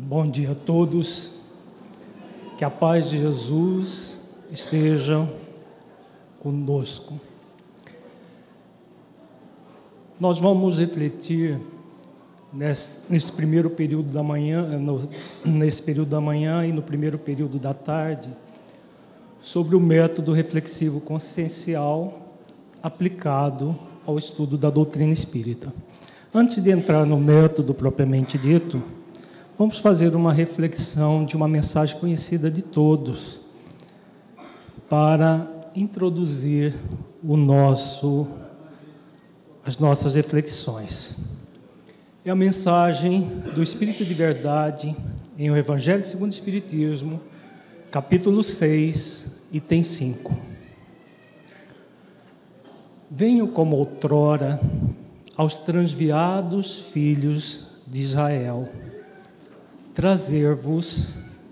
Bom dia a todos, que a paz de Jesus esteja conosco. Nós vamos refletir nesse primeiro período da manhã, nesse período da manhã e no primeiro período da tarde, sobre o método reflexivo consciencial aplicado ao estudo da doutrina espírita. Antes de entrar no método propriamente dito, vamos fazer uma reflexão de uma mensagem conhecida de todos, para introduzir as nossas reflexões. É a mensagem do Espírito de Verdade em O Evangelho segundo o Espiritismo, capítulo 6, item 5. Venho como outrora aos transviados filhos de Israel, trazer-vos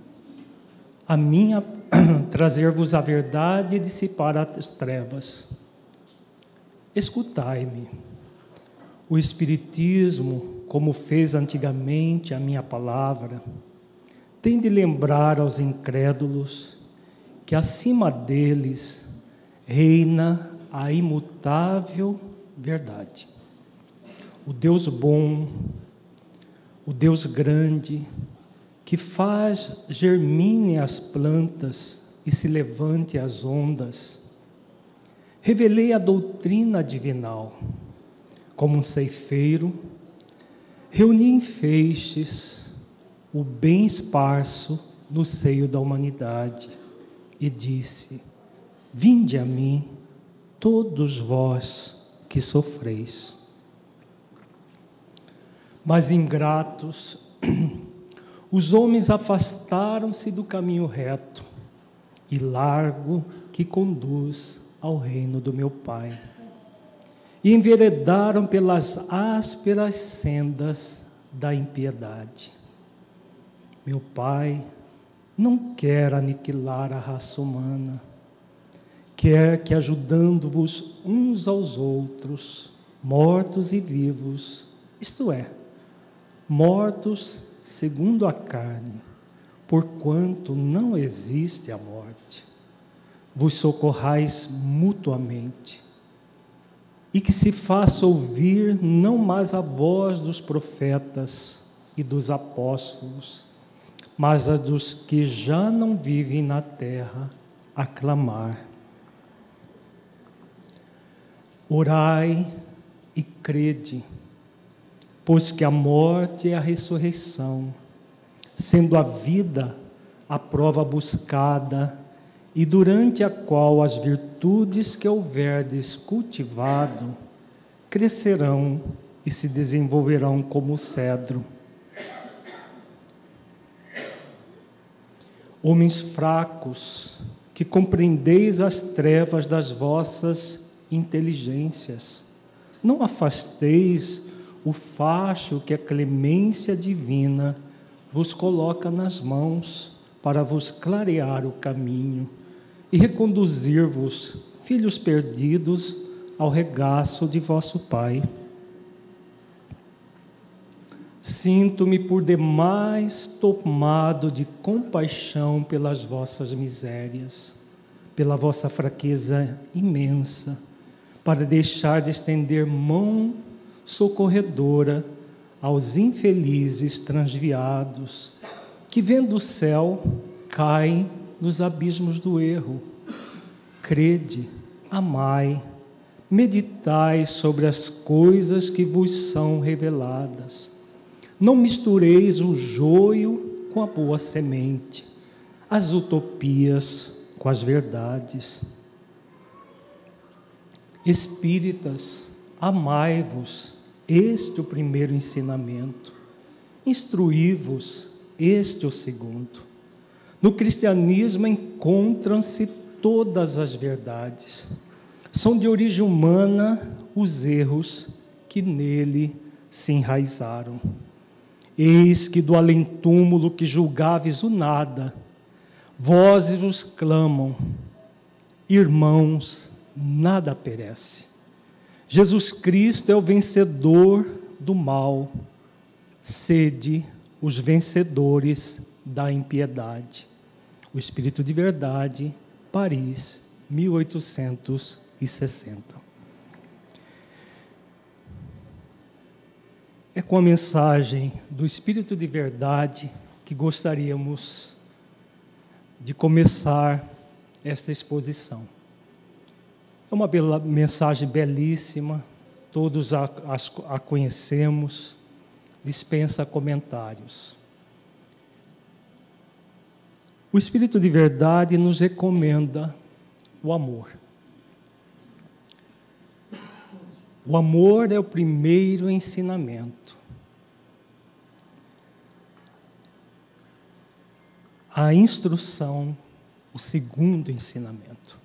a verdade e dissipar as trevas. Escutai-me. O Espiritismo, como fez antigamente a minha palavra, tem de lembrar aos incrédulos que acima deles reina a imutável verdade. O Deus bom, o Deus grande, que faz germine as plantas e se levante as ondas. Revelei a doutrina divinal, como um ceifeiro, reuni em feixes o bem esparso no seio da humanidade e disse: vinde a mim, todos vós que sofreis. Mas ingratos, os homens afastaram-se do caminho reto e largo que conduz ao reino do meu Pai, e enveredaram pelas ásperas sendas da impiedade. Meu Pai não quer aniquilar a raça humana, quer que, ajudando-vos uns aos outros, mortos e vivos, isto é, mortos segundo a carne, porquanto não existe a morte, vos socorrais mutuamente, e que se faça ouvir não mais a voz dos profetas e dos apóstolos, mas a dos que já não vivem na terra, a clamar. Orai e crede, pois que a morte é a ressurreição, sendo a vida a prova buscada, e durante a qual as virtudes que houverdes cultivado crescerão e se desenvolverão como o cedro. Homens fracos, que compreendeis as trevas das vossas inteligências, não afasteis o facho que a clemência divina vos coloca nas mãos para vos clarear o caminho e reconduzir-vos, filhos perdidos, ao regaço de vosso Pai. Sinto-me por demais tomado de compaixão pelas vossas misérias, pela vossa fraqueza imensa, para deixar de estender mão socorredora aos infelizes transviados, que vendo o céu, caem nos abismos do erro. Crede, amai, meditai sobre as coisas que vos são reveladas. Não mistureis o joio com a boa semente, as utopias com as verdades. Espíritas, amai-vos, este o primeiro ensinamento. Instruí-vos, este o segundo. No cristianismo encontram-se todas as verdades. São de origem humana os erros que nele se enraizaram. Eis que do além-túmulo que julgáveis o nada, vozes vos clamam: irmãos, nada perece. Jesus Cristo é o vencedor do mal. Sede os vencedores da impiedade. O Espírito de Verdade, Paris, 1860. É com a mensagem do Espírito de Verdade que gostaríamos de começar esta exposição. É uma mensagem belíssima, todos a conhecemos, dispensa comentários. O Espírito de Verdade nos recomenda o amor. O amor é o primeiro ensinamento. A instrução, o segundo ensinamento.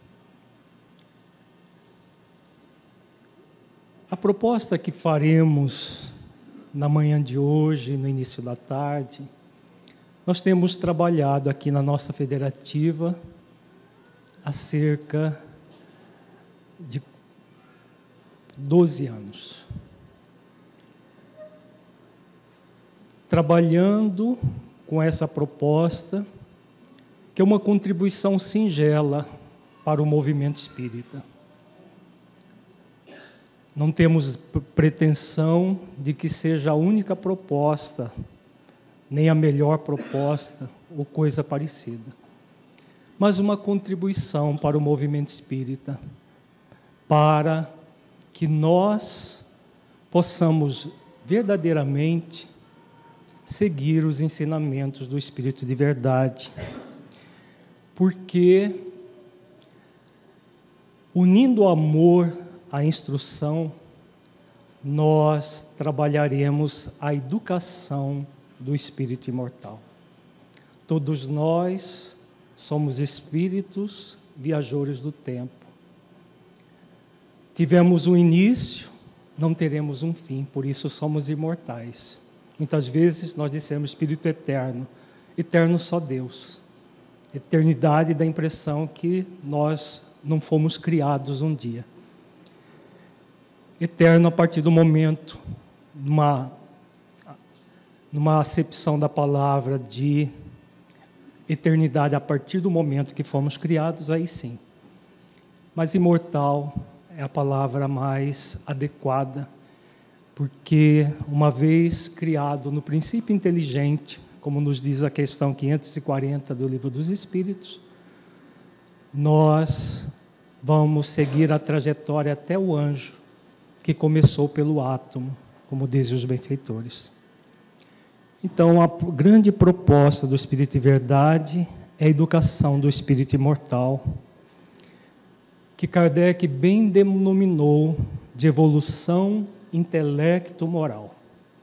A proposta que faremos na manhã de hoje, no início da tarde, nós temos trabalhado aqui na nossa federativa há cerca de 12 anos. Trabalhando com essa proposta, que é uma contribuição singela para o movimento espírita. Não temos pretensão de que seja a única proposta, nem a melhor proposta, ou coisa parecida. Mas uma contribuição para o movimento espírita, para que nós possamos verdadeiramente seguir os ensinamentos do Espírito de Verdade. Porque, unindo o amor à instrução, nós trabalharemos a educação do espírito imortal. Todos nós somos espíritos viajores do tempo. Tivemos um início, não teremos um fim, por isso somos imortais. Muitas vezes nós dissemos espírito eterno, eterno só Deus. Eternidade dá a impressão que nós não fomos criados um dia. Eterno a partir do momento, numa acepção da palavra de eternidade, a partir do momento que fomos criados, aí sim. Mas imortal é a palavra mais adequada, porque uma vez criado no princípio inteligente, como nos diz a questão 540 do Livro dos Espíritos, nós vamos seguir a trajetória até o anjo, que começou pelo átomo, como dizem os benfeitores. Então, a grande proposta do Espírito de Verdade é a educação do espírito imortal, que Kardec bem denominou de evolução intelecto-moral.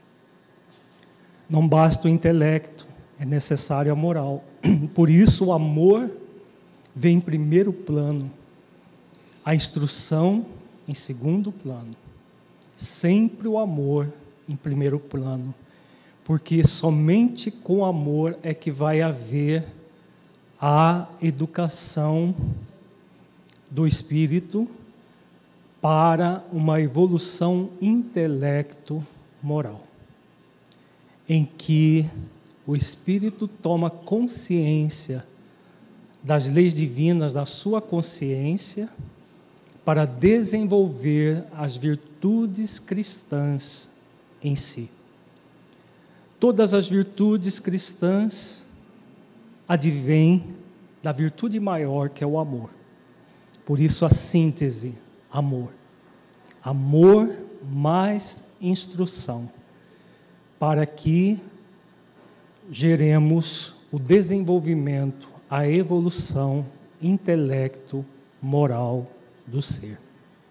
Não basta o intelecto, é necessário a moral. Por isso, o amor vem em primeiro plano, a instrução em segundo plano. Sempre o amor em primeiro plano, porque somente com amor é que vai haver a educação do espírito para uma evolução intelecto-moral, em que o espírito toma consciência das leis divinas da sua consciência para desenvolver as virtudes cristãs em si. Todas as virtudes cristãs advêm da virtude maior, que é o amor. Por isso a síntese, amor. Amor mais instrução, para que geremos o desenvolvimento, a evolução intelecto-moral do ser.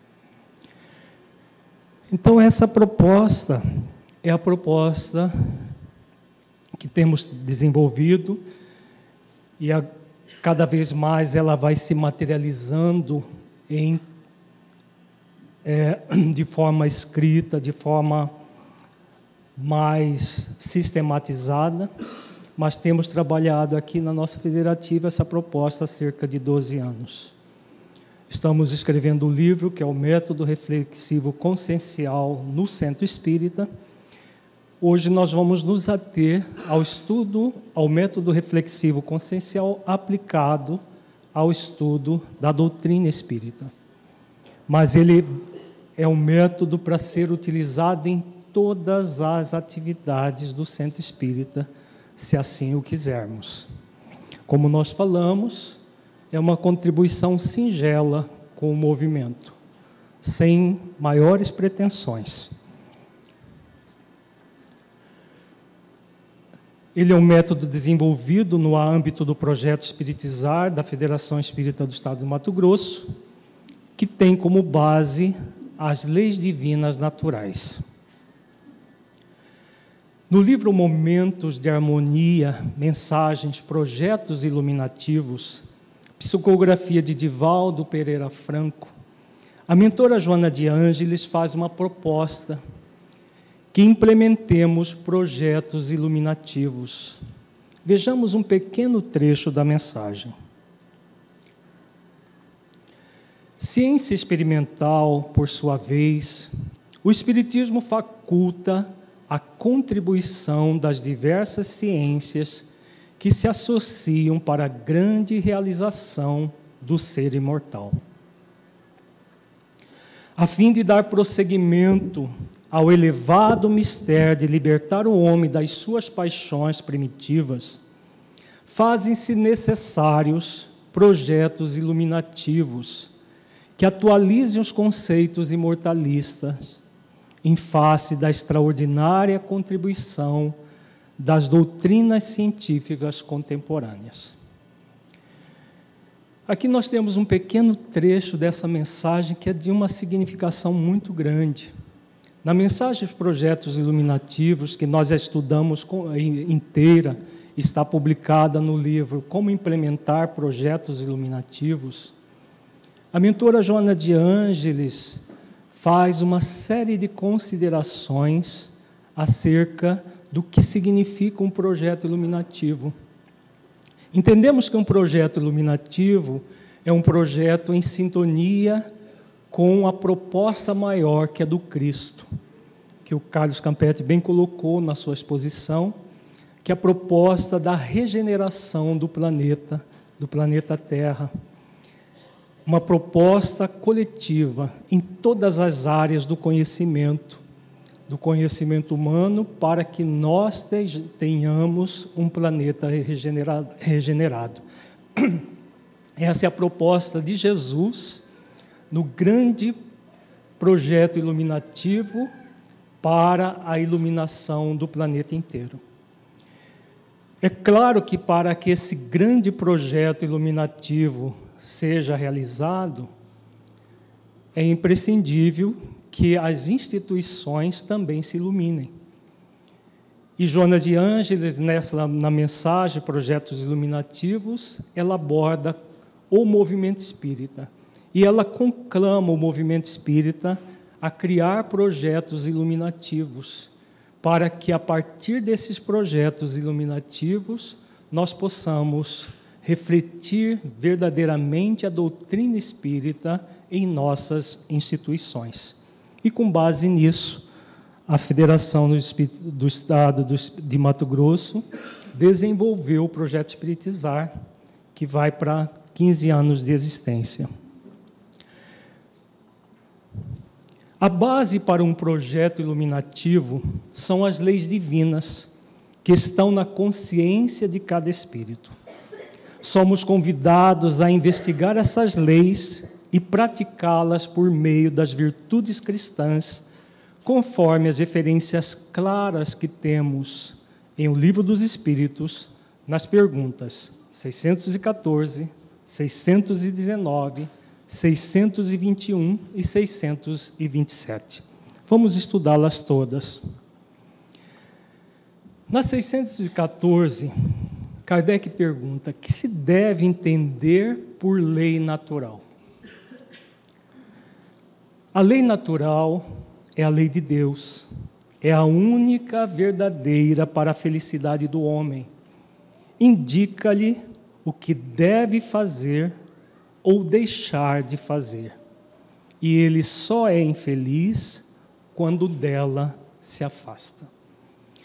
Então, essa proposta é a proposta que temos desenvolvido e cada vez mais ela vai se materializando de forma escrita, de forma mais sistematizada, mas temos trabalhado aqui na nossa federativa essa proposta há cerca de 12 anos. Estamos escrevendo um livro que é o Método Reflexivo Consciencial no Centro Espírita, Hoje nós vamos nos ater ao estudo, ao método reflexivo consciencial aplicado ao estudo da doutrina espírita. Mas ele é um método para ser utilizado em todas as atividades do centro espírita, se assim o quisermos. Como nós falamos, é uma contribuição singela com o movimento, sem maiores pretensões. Ele é um método desenvolvido no âmbito do projeto Espiritizar da Federação Espírita do Estado do Mato Grosso, que tem como base as leis divinas naturais. No livro Momentos de Harmonia, Mensagens, Projetos Iluminativos, psicografia de Divaldo Pereira Franco, a mentora Joana de Ângeles faz uma proposta que implementemos projetos iluminativos. Vejamos um pequeno trecho da mensagem. Ciência experimental, por sua vez, o Espiritismo faculta a contribuição das diversas ciências que se associam para a grande realização do ser imortal. A fim de dar prosseguimento ao elevado mistério de libertar o homem das suas paixões primitivas, fazem-se necessários projetos iluminativos que atualizem os conceitos imortalistas em face da extraordinária contribuição das doutrinas científicas contemporâneas. Aqui nós temos um pequeno trecho dessa mensagem que é de uma significação muito grande. Na mensagem dos projetos iluminativos, que nós já estudamos inteira, está publicada no livro Como Implementar Projetos Iluminativos, a mentora Joana de Ângeles faz uma série de considerações acerca do que significa um projeto iluminativo. Entendemos que um projeto iluminativo é um projeto em sintonia com a proposta maior que é do Cristo, que o Carlos Campetti bem colocou na sua exposição, que é a proposta da regeneração do planeta Terra. Uma proposta coletiva em todas as áreas do conhecimento humano, para que nós tenhamos um planeta regenerado. Essa é a proposta de Jesus no grande projeto iluminativo para a iluminação do planeta inteiro. É claro que para que esse grande projeto iluminativo seja realizado, é imprescindível que as instituições também se iluminem. E Joana de Ângeles, na mensagem Projetos Iluminativos, ela aborda o movimento espírita. E ela conclama o movimento espírita a criar projetos iluminativos, para que, a partir desses projetos iluminativos, nós possamos refletir verdadeiramente a doutrina espírita em nossas instituições. E, com base nisso, a Federação do Estado de Mato Grosso desenvolveu o projeto Espiritizar, que vai para 15 anos de existência. A base para um projeto iluminativo são as leis divinas, que estão na consciência de cada espírito. Somos convidados a investigar essas leis e praticá-las por meio das virtudes cristãs, conforme as referências claras que temos em O Livro dos Espíritos, nas perguntas 614, 619, 621 e 627. Vamos estudá-las todas. Na 614, Kardec pergunta: que se deve entender por lei natural? A lei natural é a lei de Deus, é a única verdadeira para a felicidade do homem. Indica-lhe o que deve fazer ou deixar de fazer. E ele só é infeliz quando dela se afasta.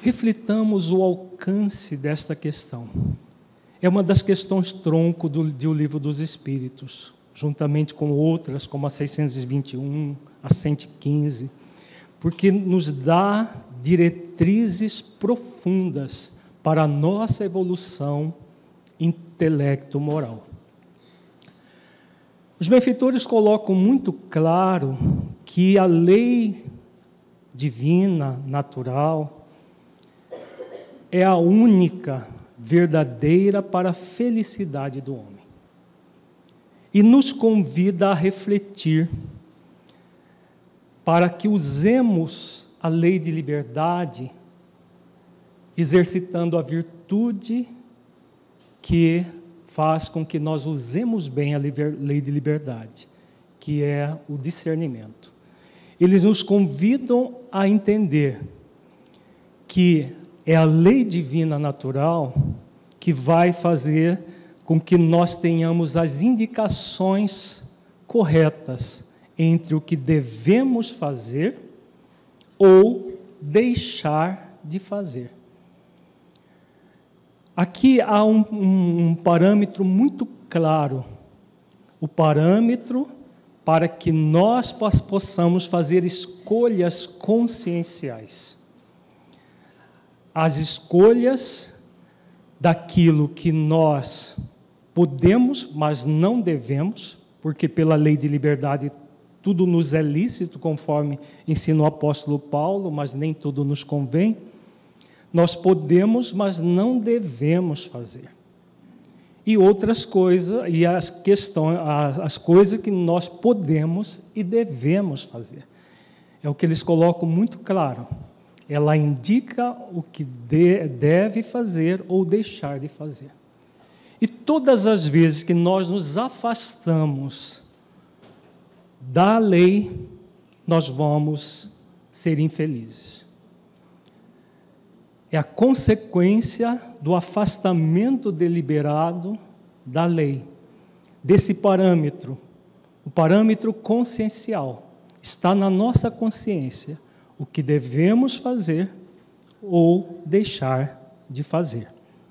reflitamos o alcance desta questão. É uma das questões tronco do Livro dos Espíritos, juntamente com outras, como a 621, a 115, porque nos dá diretrizes profundas para a nossa evolução intelecto-moral. Os benfeitores colocam muito claro que a lei divina, natural, é a única verdadeira para a felicidade do homem. E nos convida a refletir para que usemos a lei de liberdade, exercitando a virtude que faz com que nós usemos bem a lei de liberdade, que é o discernimento. Eles nos convidam a entender que é a lei divina natural que vai fazer com que nós tenhamos as indicações corretas entre o que devemos fazer ou deixar de fazer. Aqui há um parâmetro muito claro, o parâmetro para que nós possamos fazer escolhas conscienciais. As escolhas daquilo que nós podemos, mas não devemos, porque pela lei de liberdade tudo nos é lícito, conforme ensina o apóstolo Paulo, mas nem tudo nos convém. Nós podemos, mas não devemos fazer. E outras coisas, e as questões, as coisas que nós podemos e devemos fazer. É o que eles colocam muito claro. Ela indica o que deve fazer ou deixar de fazer. E todas as vezes que nós nos afastamos da lei, nós vamos ser infelizes. É a consequência do afastamento deliberado da lei, desse parâmetro, o parâmetro consciencial. Está na nossa consciência o que devemos fazer ou deixar de fazer.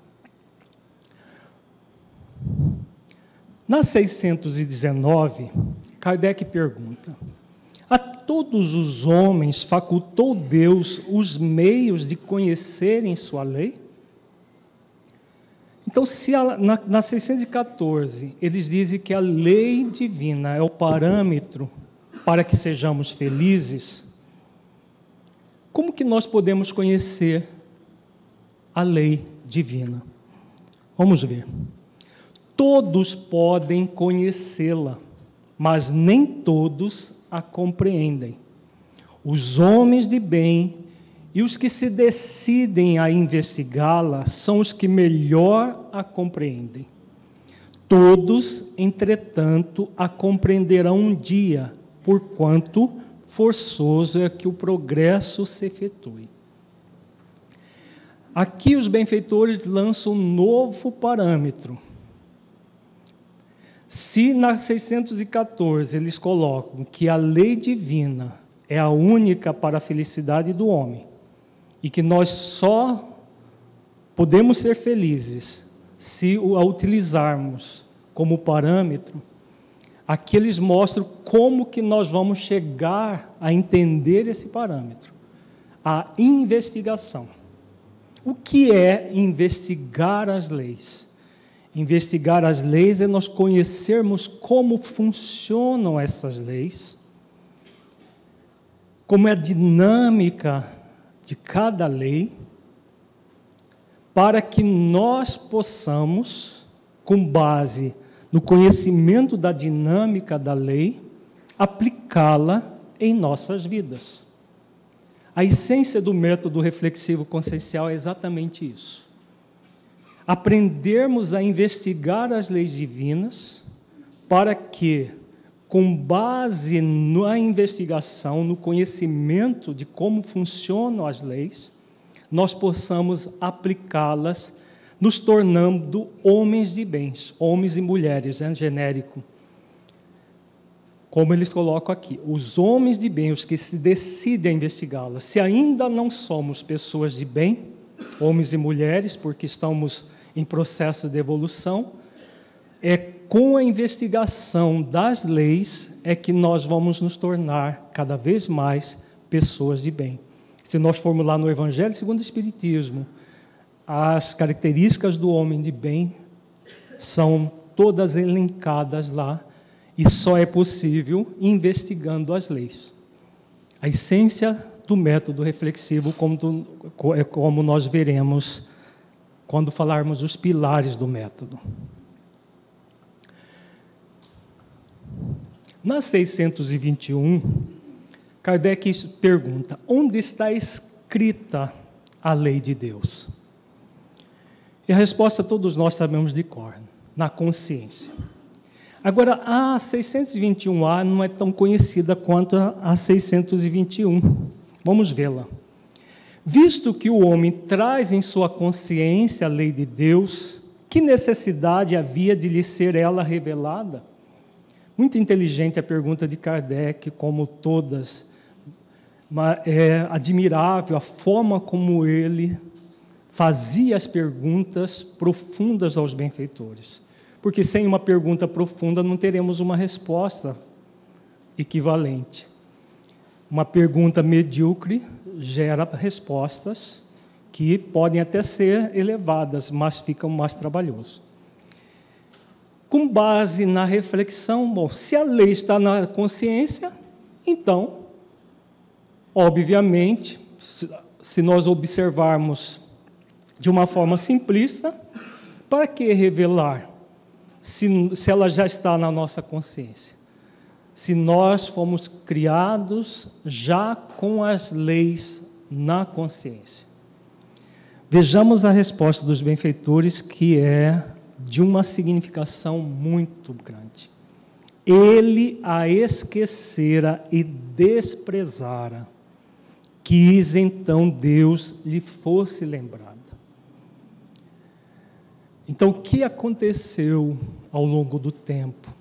Na 619, Kardec pergunta: a todos os homens facultou Deus os meios de conhecerem sua lei? Então, se na 614 eles dizem que a lei divina é o parâmetro para que sejamos felizes, como que nós podemos conhecer a lei divina? Vamos ver. Todos podem conhecê-la, mas nem todos a compreendem. Os homens de bem e os que se decidem a investigá-la são os que melhor a compreendem. Todos, entretanto, a compreenderão um dia, porquanto forçoso é que o progresso se efetue. Aqui os benfeitores lançam um novo parâmetro. Se na 614 eles colocam que a lei divina é a única para a felicidade do homem e que nós só podemos ser felizes se a utilizarmos como parâmetro, aqui eles mostram como que nós vamos chegar a entender esse parâmetro. A investigação. O que é investigar as leis? Investigar as leis é nós conhecermos como funcionam essas leis, como é a dinâmica de cada lei, para que nós possamos, com base no conhecimento da dinâmica da lei, aplicá-la em nossas vidas. A essência do método reflexivo consciencial é exatamente isso. Aprendermos a investigar as leis divinas para que, com base na investigação, no conhecimento de como funcionam as leis, nós possamos aplicá-las, nos tornando homens de bens, homens e mulheres, genérico. Como eles colocam aqui, os homens de bem, os que se decidem a investigá-las, se ainda não somos pessoas de bem, homens e mulheres, porque estamos em processo de evolução, é com a investigação das leis é que nós vamos nos tornar cada vez mais pessoas de bem. Se nós formos lá no Evangelho segundo o Espiritismo, as características do homem de bem são todas elencadas lá, e só é possível investigando as leis. A essência do método reflexivo, como nós veremos quando falarmos os pilares do método. Na 621, Kardec pergunta: onde está escrita a lei de Deus? E a resposta todos nós sabemos de cor: na consciência. Agora, a 621A não é tão conhecida quanto a 621. Vamos vê-la. Visto que o homem traz em sua consciência a lei de Deus, que necessidade havia de lhe ser ela revelada? Muito inteligente a pergunta de Kardec, como todas. É admirável a forma como ele fazia as perguntas profundas aos benfeitores. Porque sem uma pergunta profunda não teremos uma resposta equivalente. Uma pergunta medíocre gera respostas que podem até ser elevadas, mas ficam mais trabalhosas. Com base na reflexão, bom, se a lei está na consciência, então, obviamente, se nós observarmos de uma forma simplista, para que revelar se ela já está na nossa consciência? Se nós fomos criados já com as leis na consciência. Vejamos a resposta dos benfeitores, que é de uma significação muito grande. Ele a esquecera e desprezara, quis então Deus lhe fosse lembrada. Então, o que aconteceu ao longo do tempo?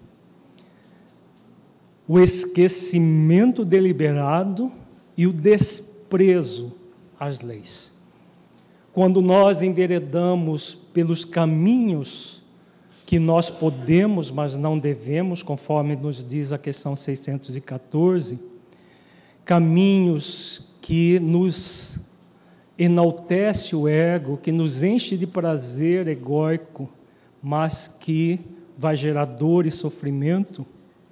O esquecimento deliberado e o desprezo às leis. Quando nós enveredamos pelos caminhos que nós podemos, mas não devemos, conforme nos diz a questão 614, caminhos que nos enaltece o ego, que nos enche de prazer egóico, mas que vai gerar dor e sofrimento,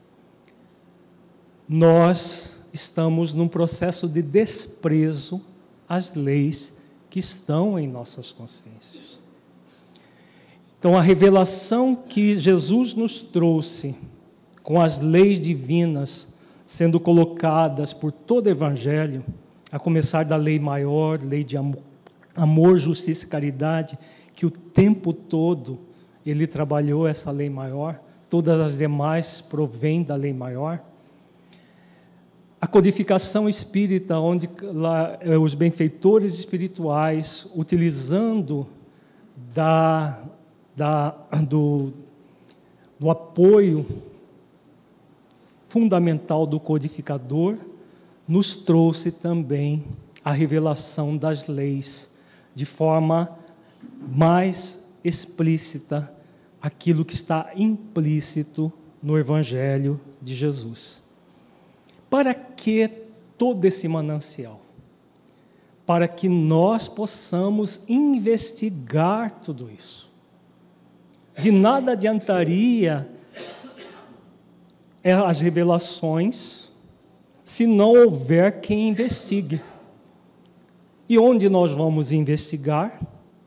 nós estamos num processo de desprezo às leis que estão em nossas consciências. Então, a revelação que Jesus nos trouxe, com as leis divinas sendo colocadas por todo o Evangelho, a começar da lei maior, lei de amor, justiça e caridade, que o tempo todo ele trabalhou essa lei maior, todas as demais provêm da lei maior. A codificação espírita, onde lá, os benfeitores espirituais, utilizando do apoio fundamental do codificador, nos trouxe também a revelação das leis, de forma mais explícita, aquilo que está implícito no Evangelho de Jesus. Para que todo esse manancial? Para que nós possamos investigar tudo isso. De nada adiantaria as revelações se não houver quem investigue. E onde nós vamos investigar?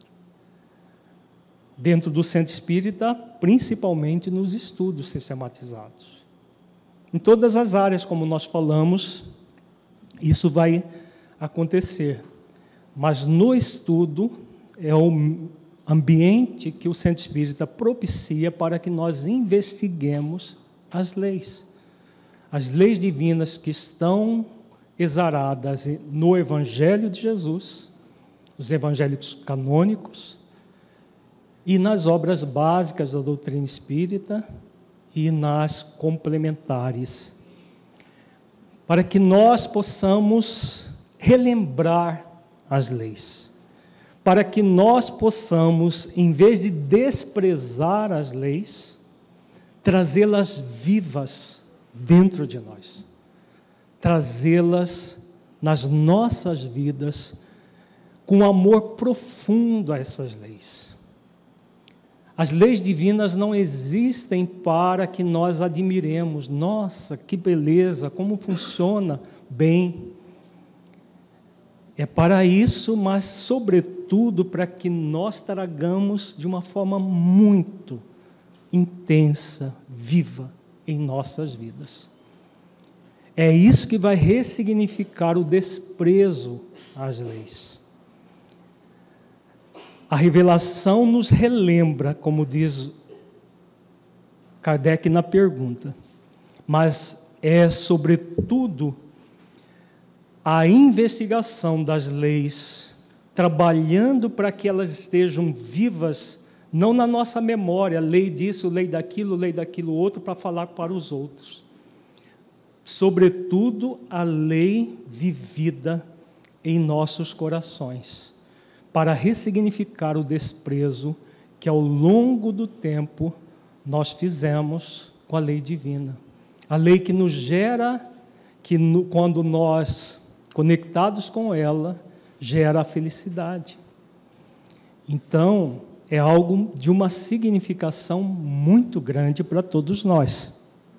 Dentro do centro espírita, principalmente nos estudos sistematizados. Em todas as áreas, como nós falamos, isso vai acontecer. Mas no estudo é o ambiente que o centro espírita propicia para que nós investiguemos as leis. As leis divinas que estão exaradas no Evangelho de Jesus, os evangélicos canônicos, e nas obras básicas da doutrina espírita e nas complementares, para que nós possamos relembrar as leis, para que nós possamos, em vez de desprezar as leis, trazê-las vivas dentro de nós, trazê-las nas nossas vidas com amor profundo a essas leis. As leis divinas não existem para que nós admiremos. Nossa, que beleza, como funciona bem. É para isso, mas sobretudo para que nós tragamos de uma forma muito intensa, viva em nossas vidas. É isso que vai ressignificar o desprezo às leis. A revelação nos relembra, como diz Kardec na pergunta, mas é, sobretudo, a investigação das leis, trabalhando para que elas estejam vivas, não na nossa memória, lei disso, lei daquilo outro, para falar para os outros. Sobretudo, a lei vivida em nossos corações, para ressignificar o desprezo que ao longo do tempo nós fizemos com a lei divina. A lei que nos gera, quando nós, conectados com ela, gera a felicidade. Então, é algo de uma significação muito grande para todos nós.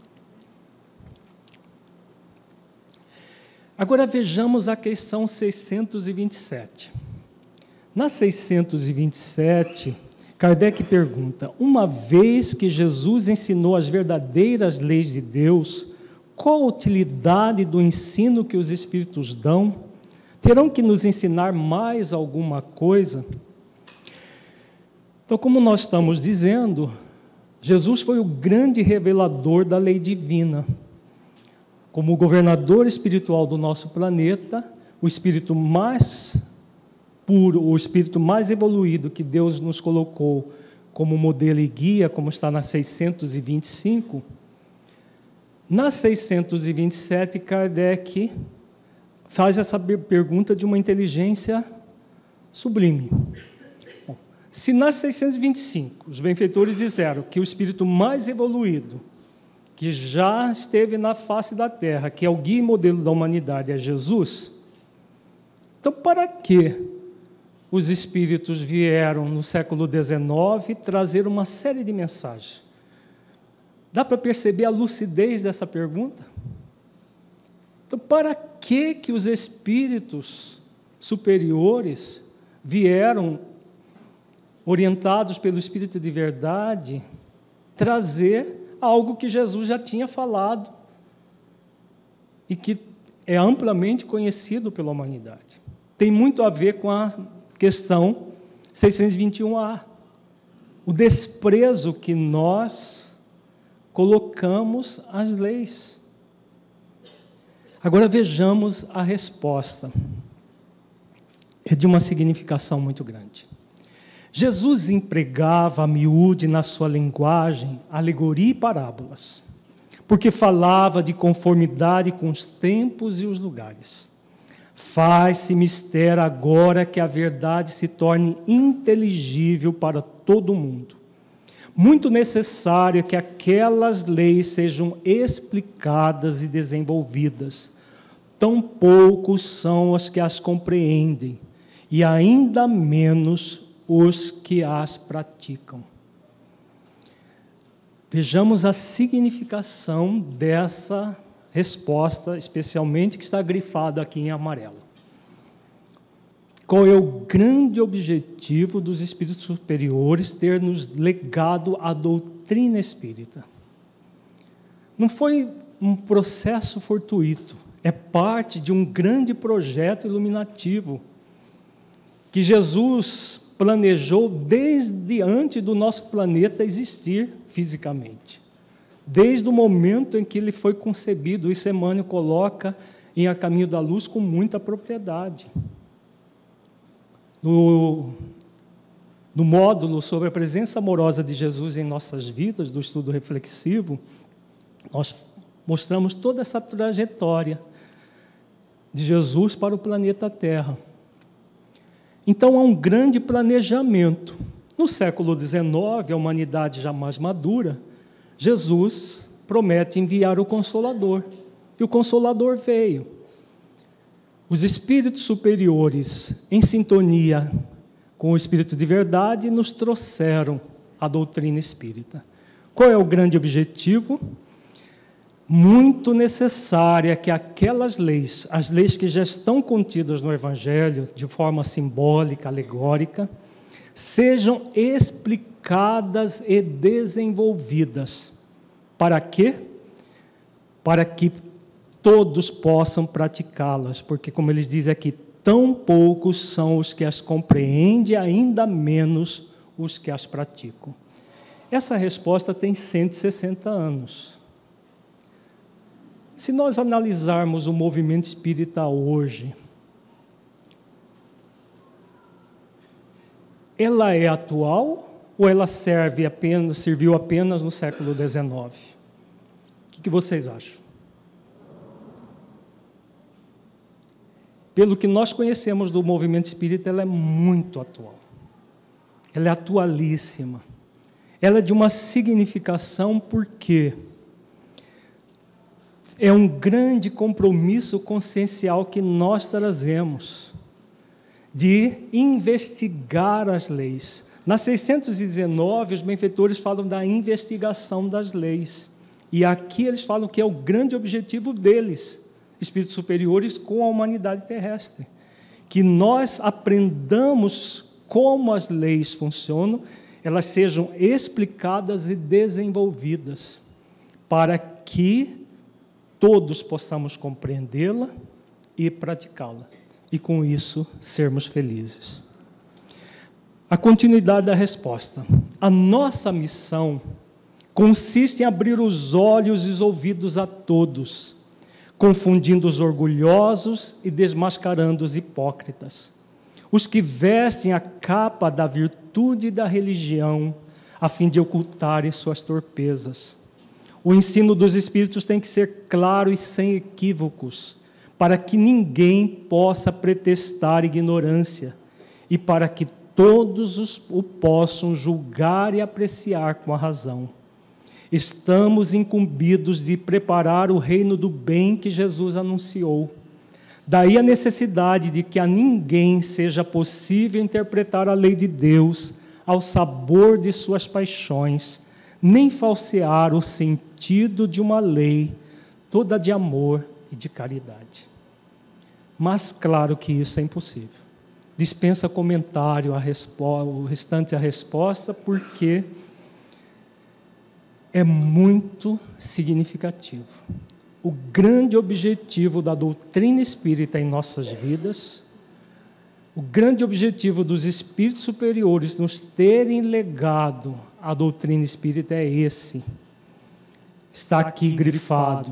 Agora vejamos a questão 627. Na 627, Kardec pergunta: uma vez que Jesus ensinou as verdadeiras leis de Deus, qual a utilidade do ensino que os Espíritos dão? Terão que nos ensinar mais alguma coisa? Então, como nós estamos dizendo, Jesus foi o grande revelador da lei divina. Como governador espiritual do nosso planeta, o espírito mais puro, o espírito mais evoluído que Deus nos colocou como modelo e guia, como está na 625, na 627, Kardec faz essa pergunta de uma inteligência sublime. Bom, se na 625 os benfeitores disseram que o espírito mais evoluído, que já esteve na face da Terra, que é o guia e modelo da humanidade, é Jesus, então para que os espíritos vieram no século XIX trazer uma série de mensagens? Dá para perceber a lucidez dessa pergunta? Então, para que os espíritos superiores vieram, orientados pelo Espírito de Verdade, trazer algo que Jesus já tinha falado e que é amplamente conhecido pela humanidade? Tem muito a ver com a questão 621A, o desprezo que nós colocamos às leis. Agora vejamos a resposta. É de uma significação muito grande. Jesus empregava a miúde na sua linguagem alegoria e parábolas, porque falava de conformidade com os tempos e os lugares. Faz-se mister agora que a verdade se torne inteligível para todo mundo. Muito necessário é que aquelas leis sejam explicadas e desenvolvidas. Tão poucos são os que as compreendem, e ainda menos os que as praticam. Vejamos a significação dessa resposta, especialmente que está grifada aqui em amarelo. Qual é o grande objetivo dos espíritos superiores ter nos legado a doutrina espírita? Não foi um processo fortuito, é parte de um grande projeto iluminativo que Jesus planejou desde antes do nosso planeta existir fisicamente. Desde o momento em que ele foi concebido. Isso Emmanuel coloca em A Caminho da Luz com muita propriedade. No módulo sobre a presença amorosa de Jesus em nossas vidas, do estudo reflexivo, nós mostramos toda essa trajetória de Jesus para o planeta Terra. Então, há um grande planejamento. No século XIX, a humanidade já mais madura, Jesus promete enviar o Consolador. E o Consolador veio. Os espíritos superiores, em sintonia com o Espírito de verdade, nos trouxeram a doutrina espírita. Qual é o grande objetivo? Muito necessária que aquelas leis, as leis que já estão contidas no Evangelho, de forma simbólica, alegórica, sejam explicadas e desenvolvidas. Para quê? Para que todos possam praticá-las, porque, como eles dizem aqui, tão poucos são os que as compreendem, ainda menos os que as praticam. Essa resposta tem 160 anos. Se nós analisarmos o movimento espírita hoje, ela é atual ou ela serviu apenas no século XIX? O que vocês acham? Pelo que nós conhecemos do movimento espírita, ela é muito atual. Ela é atualíssima. Ela é de uma significação porque é um grande compromisso consciencial que nós trazemos de investigar as leis. Na 619, os benfeitores falam da investigação das leis. E aqui eles falam que é o grande objetivo deles, espíritos superiores, com a humanidade terrestre. Que nós aprendamos como as leis funcionam, elas sejam explicadas e desenvolvidas, para que todos possamos compreendê-la e praticá-la, e com isso sermos felizes. A continuidade da resposta. A nossa missão consiste em abrir os olhos e os ouvidos a todos, confundindo os orgulhosos e desmascarando os hipócritas, os que vestem a capa da virtude e da religião, a fim de ocultarem suas torpezas. O ensino dos Espíritos tem que ser claro e sem equívocos, para que ninguém possa pretextar ignorância e para que todos o possam julgar e apreciar com a razão. Estamos incumbidos de preparar o reino do bem que Jesus anunciou. Daí a necessidade de que a ninguém seja possível interpretar a lei de Deus ao sabor de suas paixões, nem falsear o sentido de uma lei toda de amor e de caridade. Mas claro que isso é impossível. Dispensa comentário o restante a resposta, porque é muito significativo. O grande objetivo da doutrina espírita em nossas vidas, o grande objetivo dos espíritos superiores nos terem legado a doutrina espírita é esse. Está aqui grifado.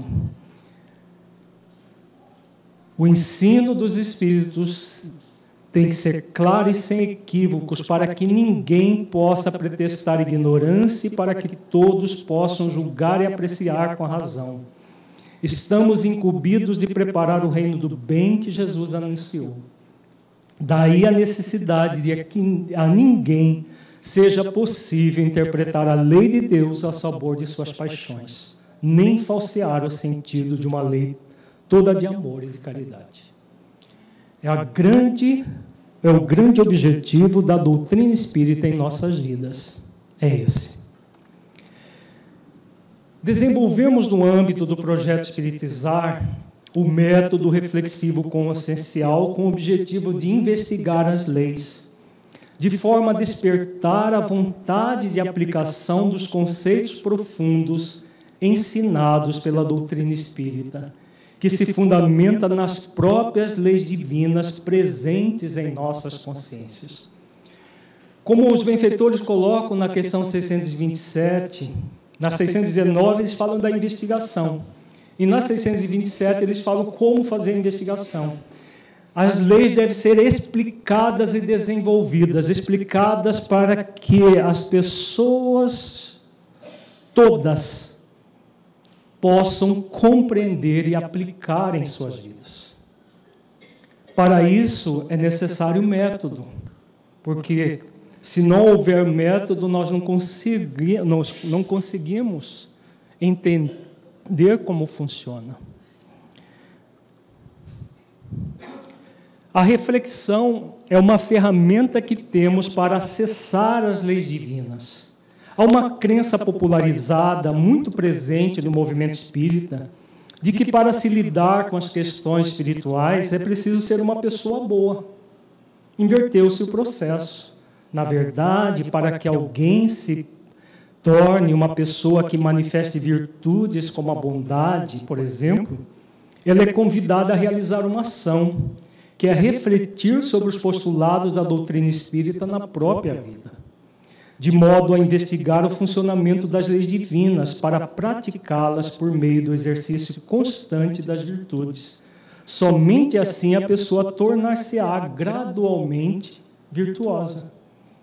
O ensino dos espíritos tem que ser claro e sem equívocos, para que ninguém possa pretextar ignorância e para que todos possam julgar e apreciar com a razão. Estamos incumbidos de preparar o reino do bem que Jesus anunciou. Daí a necessidade de que a ninguém seja possível interpretar a lei de Deus a sabor de suas paixões, nem falsear o sentido de uma lei toda de amor e de caridade. É o grande objetivo da doutrina espírita em nossas vidas. É esse. Desenvolvemos no âmbito do projeto Espiritizar o método reflexivo consciencial com o objetivo de investigar as leis, de forma a despertar a vontade de aplicação dos conceitos profundos ensinados pela doutrina espírita, que se fundamenta nas próprias leis divinas presentes em nossas consciências. Como os benfeitores colocam na questão 627, na 619 eles falam da investigação, e na 627 eles falam como fazer a investigação. As leis devem ser explicadas e desenvolvidas, explicadas para que as pessoas todas possam compreender e aplicar em suas vidas. Para isso é necessário método. Porque se não houver método, nós não conseguimos entender como funciona. A reflexão é uma ferramenta que temos para acessar as leis divinas. Há uma crença popularizada, muito presente no movimento espírita, de que para se lidar com as questões espirituais é preciso ser uma pessoa boa. Inverteu-se o processo. Na verdade, para que alguém se torne uma pessoa que manifeste virtudes como a bondade, por exemplo, ela é convidada a realizar uma ação, que é refletir sobre os postulados da doutrina espírita na própria vida, de modo a investigar o funcionamento das leis divinas para praticá-las por meio do exercício constante das virtudes. Somente assim a pessoa tornar-se-á gradualmente virtuosa.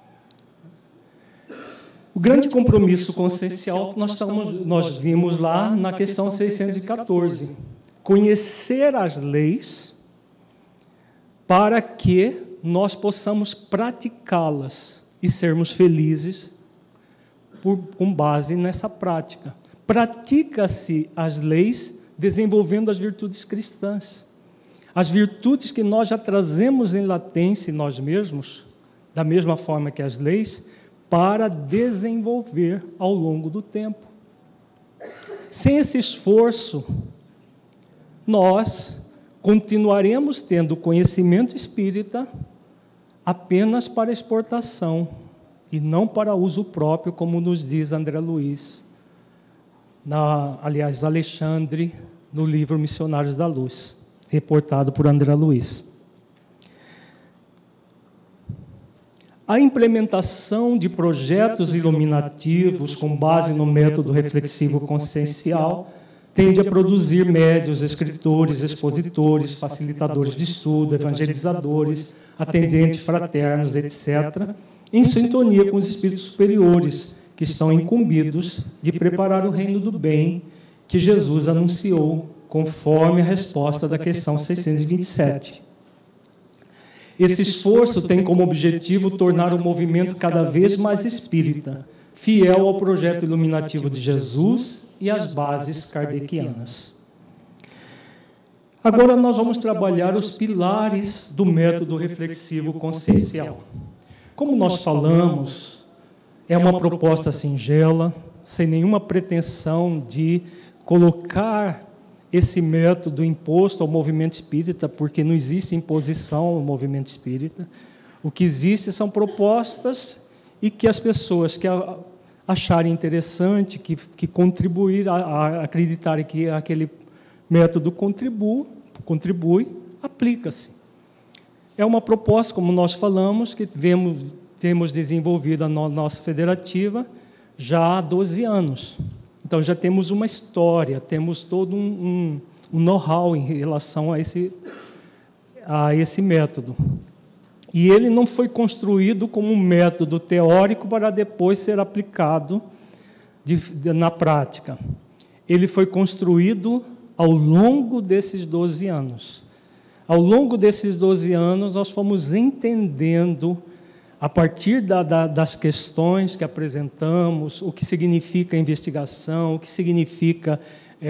O grande compromisso consciencial nós vimos lá na questão 614. Conhecer as leis para que nós possamos praticá-las e sermos felizes com base nessa prática. Pratica-se as leis desenvolvendo as virtudes cristãs. As virtudes que nós já trazemos em latência nós mesmos, da mesma forma que as leis, para desenvolver ao longo do tempo. Sem esse esforço, nós continuaremos tendo conhecimento espírita apenas para exportação e não para uso próprio, como nos diz André Luiz, Alexandre, no livro Missionários da Luz, reportado por André Luiz. A implementação de projetos iluminativos com base no método reflexivo consciencial tende a produzir médiuns, escritores, expositores, facilitadores de estudo, evangelizadores, atendentes fraternos, etc., em sintonia com os espíritos superiores, que estão incumbidos de preparar o reino do bem que Jesus anunciou, conforme a resposta da questão 627. Esse esforço tem como objetivo tornar o movimento cada vez mais espírita, fiel ao projeto iluminativo de Jesus e às bases kardecianas. Agora nós vamos trabalhar os pilares do método reflexivo consciencial. Como nós falamos, é uma proposta singela, sem nenhuma pretensão de colocar esse método imposto ao movimento espírita, porque não existe imposição ao movimento espírita. O que existe são propostas e que as pessoas que acharem interessante, que contribuir, acreditarem que aquele método contribui, aplica-se. É uma proposta, como nós falamos, que temos desenvolvido na nossa federativa já há 12 anos. Então, já temos uma história, temos todo um know-how em relação a esse método. E ele não foi construído como um método teórico para depois ser aplicado na prática. Ele foi construído ao longo desses 12 anos. Ao longo desses 12 anos, nós fomos entendendo, a partir das questões que apresentamos, o que significa a investigação, o que significa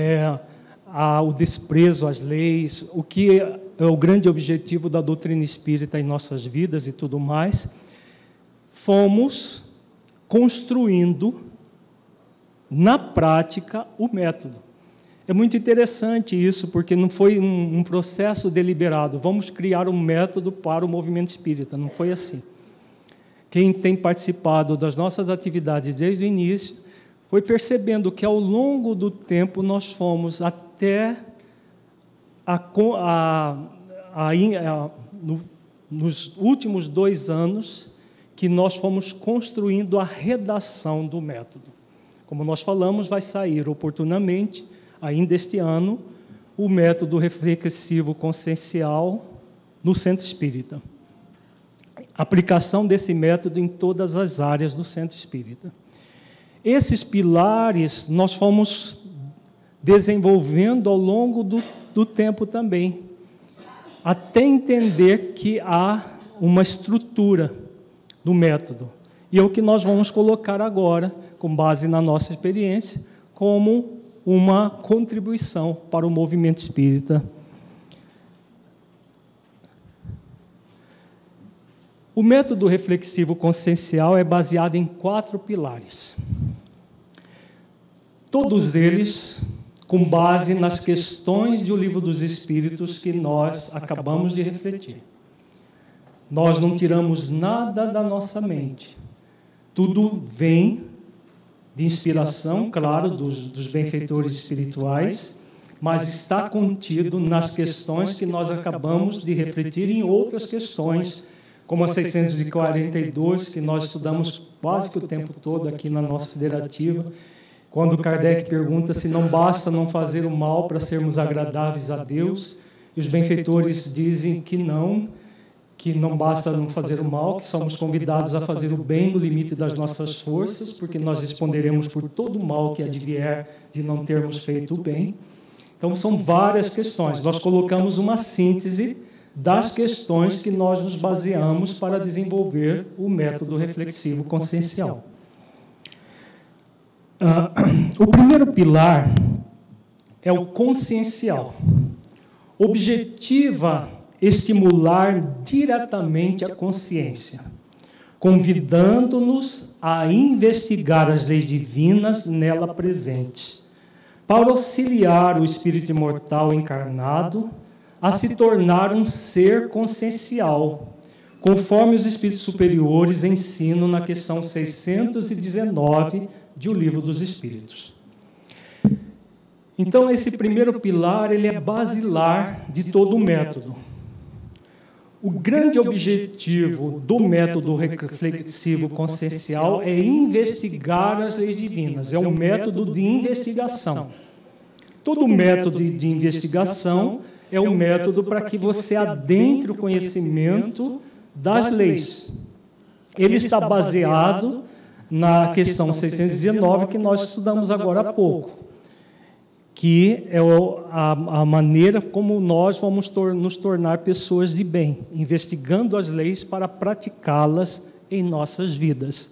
o desprezo às leis, o que é o grande objetivo da doutrina espírita em nossas vidas e tudo mais, fomos construindo, na prática, o método. É muito interessante isso, porque não foi um processo deliberado. Vamos criar um método para o movimento espírita. Não foi assim. Quem tem participado das nossas atividades desde o início foi percebendo que, ao longo do tempo, nós fomos até nos últimos 2 anos que nós fomos construindo a redação do método. Como nós falamos, vai sair oportunamente, ainda este ano, o método reflexivo consciencial no Centro Espírita. Aplicação desse método em todas as áreas do Centro Espírita. Esses pilares nós fomos desenvolvendo ao longo do tempo também, até entender que há uma estrutura do método. E é o que nós vamos colocar agora, com base na nossa experiência, como uma contribuição para o movimento espírita. O método reflexivo consciencial é baseado em 4 pilares. Todos eles com base nas questões do Livro dos Espíritos que nós acabamos de refletir. Nós não tiramos nada da nossa mente. Tudo vem de inspiração, claro, dos benfeitores espirituais, mas está contido nas questões que nós acabamos de refletir em outras questões, como a 642, que nós estudamos quase que o tempo todo aqui na nossa federativa, quando Kardec pergunta se não basta não fazer o mal para sermos agradáveis a Deus, e os benfeitores dizem que não basta não fazer o mal, que somos convidados a fazer o bem no limite das nossas forças, porque nós responderemos por todo o mal que advier de não termos feito o bem. Então, são várias questões. Nós colocamos uma síntese das questões que nós nos baseamos para desenvolver o método reflexivo consciencial. O primeiro pilar é o consciencial. Objetiva estimular diretamente a consciência, convidando-nos a investigar as leis divinas nela presentes, para auxiliar o espírito imortal encarnado a se tornar um ser consciencial, conforme os espíritos superiores ensinam na questão 619 de O Livro dos Espíritos. Então, esse primeiro pilar ele é basilar de todo o método. O grande objetivo do método reflexivo consciencial é investigar as leis divinas, é um método de investigação. Todo método de investigação é um método para que você adentre o conhecimento das leis. Ele está baseado na questão 619 que nós estudamos agora há pouco, que é a maneira como nós vamos nos tornar pessoas de bem, investigando as leis para praticá-las em nossas vidas.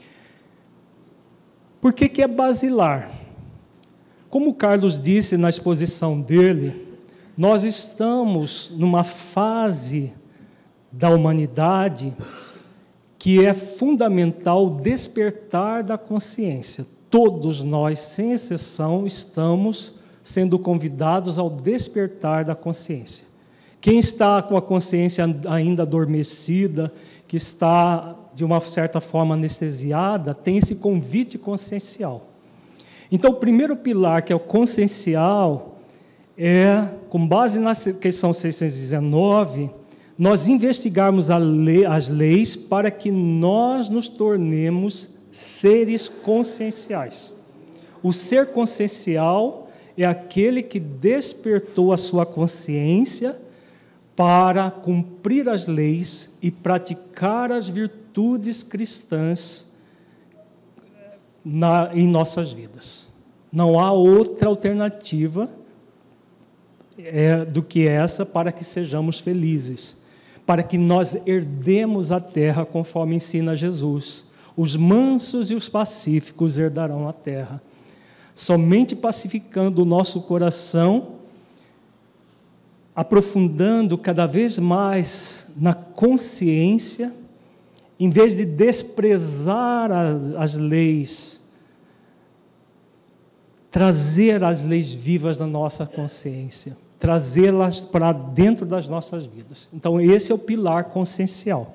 Por que é basilar? Como o Carlos disse na exposição dele, nós estamos numa fase da humanidade que é fundamental o despertar da consciência. Todos nós, sem exceção, estamos sendo convidados ao despertar da consciência. Quem está com a consciência ainda adormecida, que está, de uma certa forma, anestesiada, tem esse convite consciencial. Então, o primeiro pilar, que é o consciencial, com base na questão 619, nós investigarmos as leis para que nós nos tornemos seres conscienciais. O ser consciencial é aquele que despertou a sua consciência para cumprir as leis e praticar as virtudes cristãs em nossas vidas. Não há outra alternativa do que essa para que sejamos felizes, para que nós herdemos a terra conforme ensina Jesus. Os mansos e os pacíficos herdarão a terra. Somente pacificando o nosso coração, aprofundando cada vez mais na consciência, em vez de desprezar as leis, trazer as leis vivas da nossa consciência, trazê-las para dentro das nossas vidas. Então, esse é o pilar consciencial.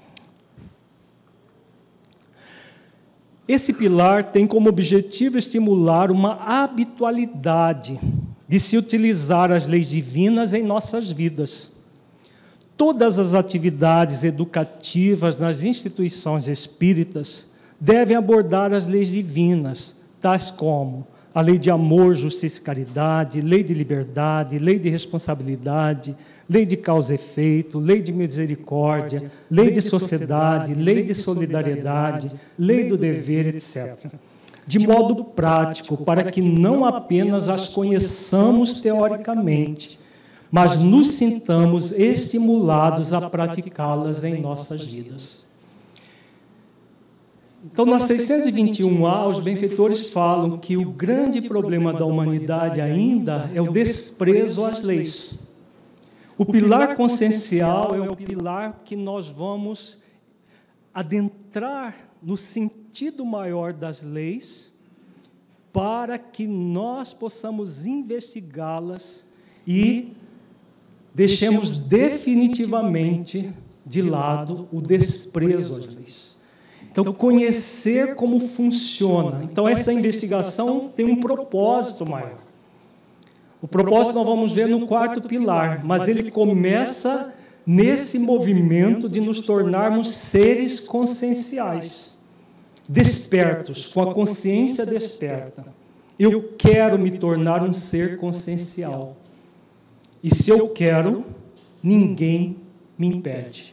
Esse pilar tem como objetivo estimular uma habitualidade de se utilizar as leis divinas em nossas vidas. Todas as atividades educativas nas instituições espíritas devem abordar as leis divinas, tais como a lei de amor, justiça e caridade, lei de liberdade, lei de responsabilidade, lei de causa e efeito, lei de misericórdia, lei de sociedade, lei de solidariedade, lei do dever, etc. De modo prático, para que não apenas as conheçamos teoricamente, mas nos sintamos estimulados a praticá-las em nossas vidas. Então, na 621A, os benfeitores falam que o grande problema da humanidade ainda é o desprezo às leis. O pilar consciencial é o pilar que nós vamos adentrar no sentido maior das leis, para que nós possamos investigá-las e deixemos definitivamente de lado o desprezo às leis. Então, conhecer como funciona. Então, essa investigação tem um propósito maior. O propósito nós vamos ver no quarto pilar, mas ele começa nesse movimento de nos tornarmos seres conscienciais, despertos, com a consciência desperta. Eu quero me tornar um ser consciencial. E se eu quero, ninguém me impede.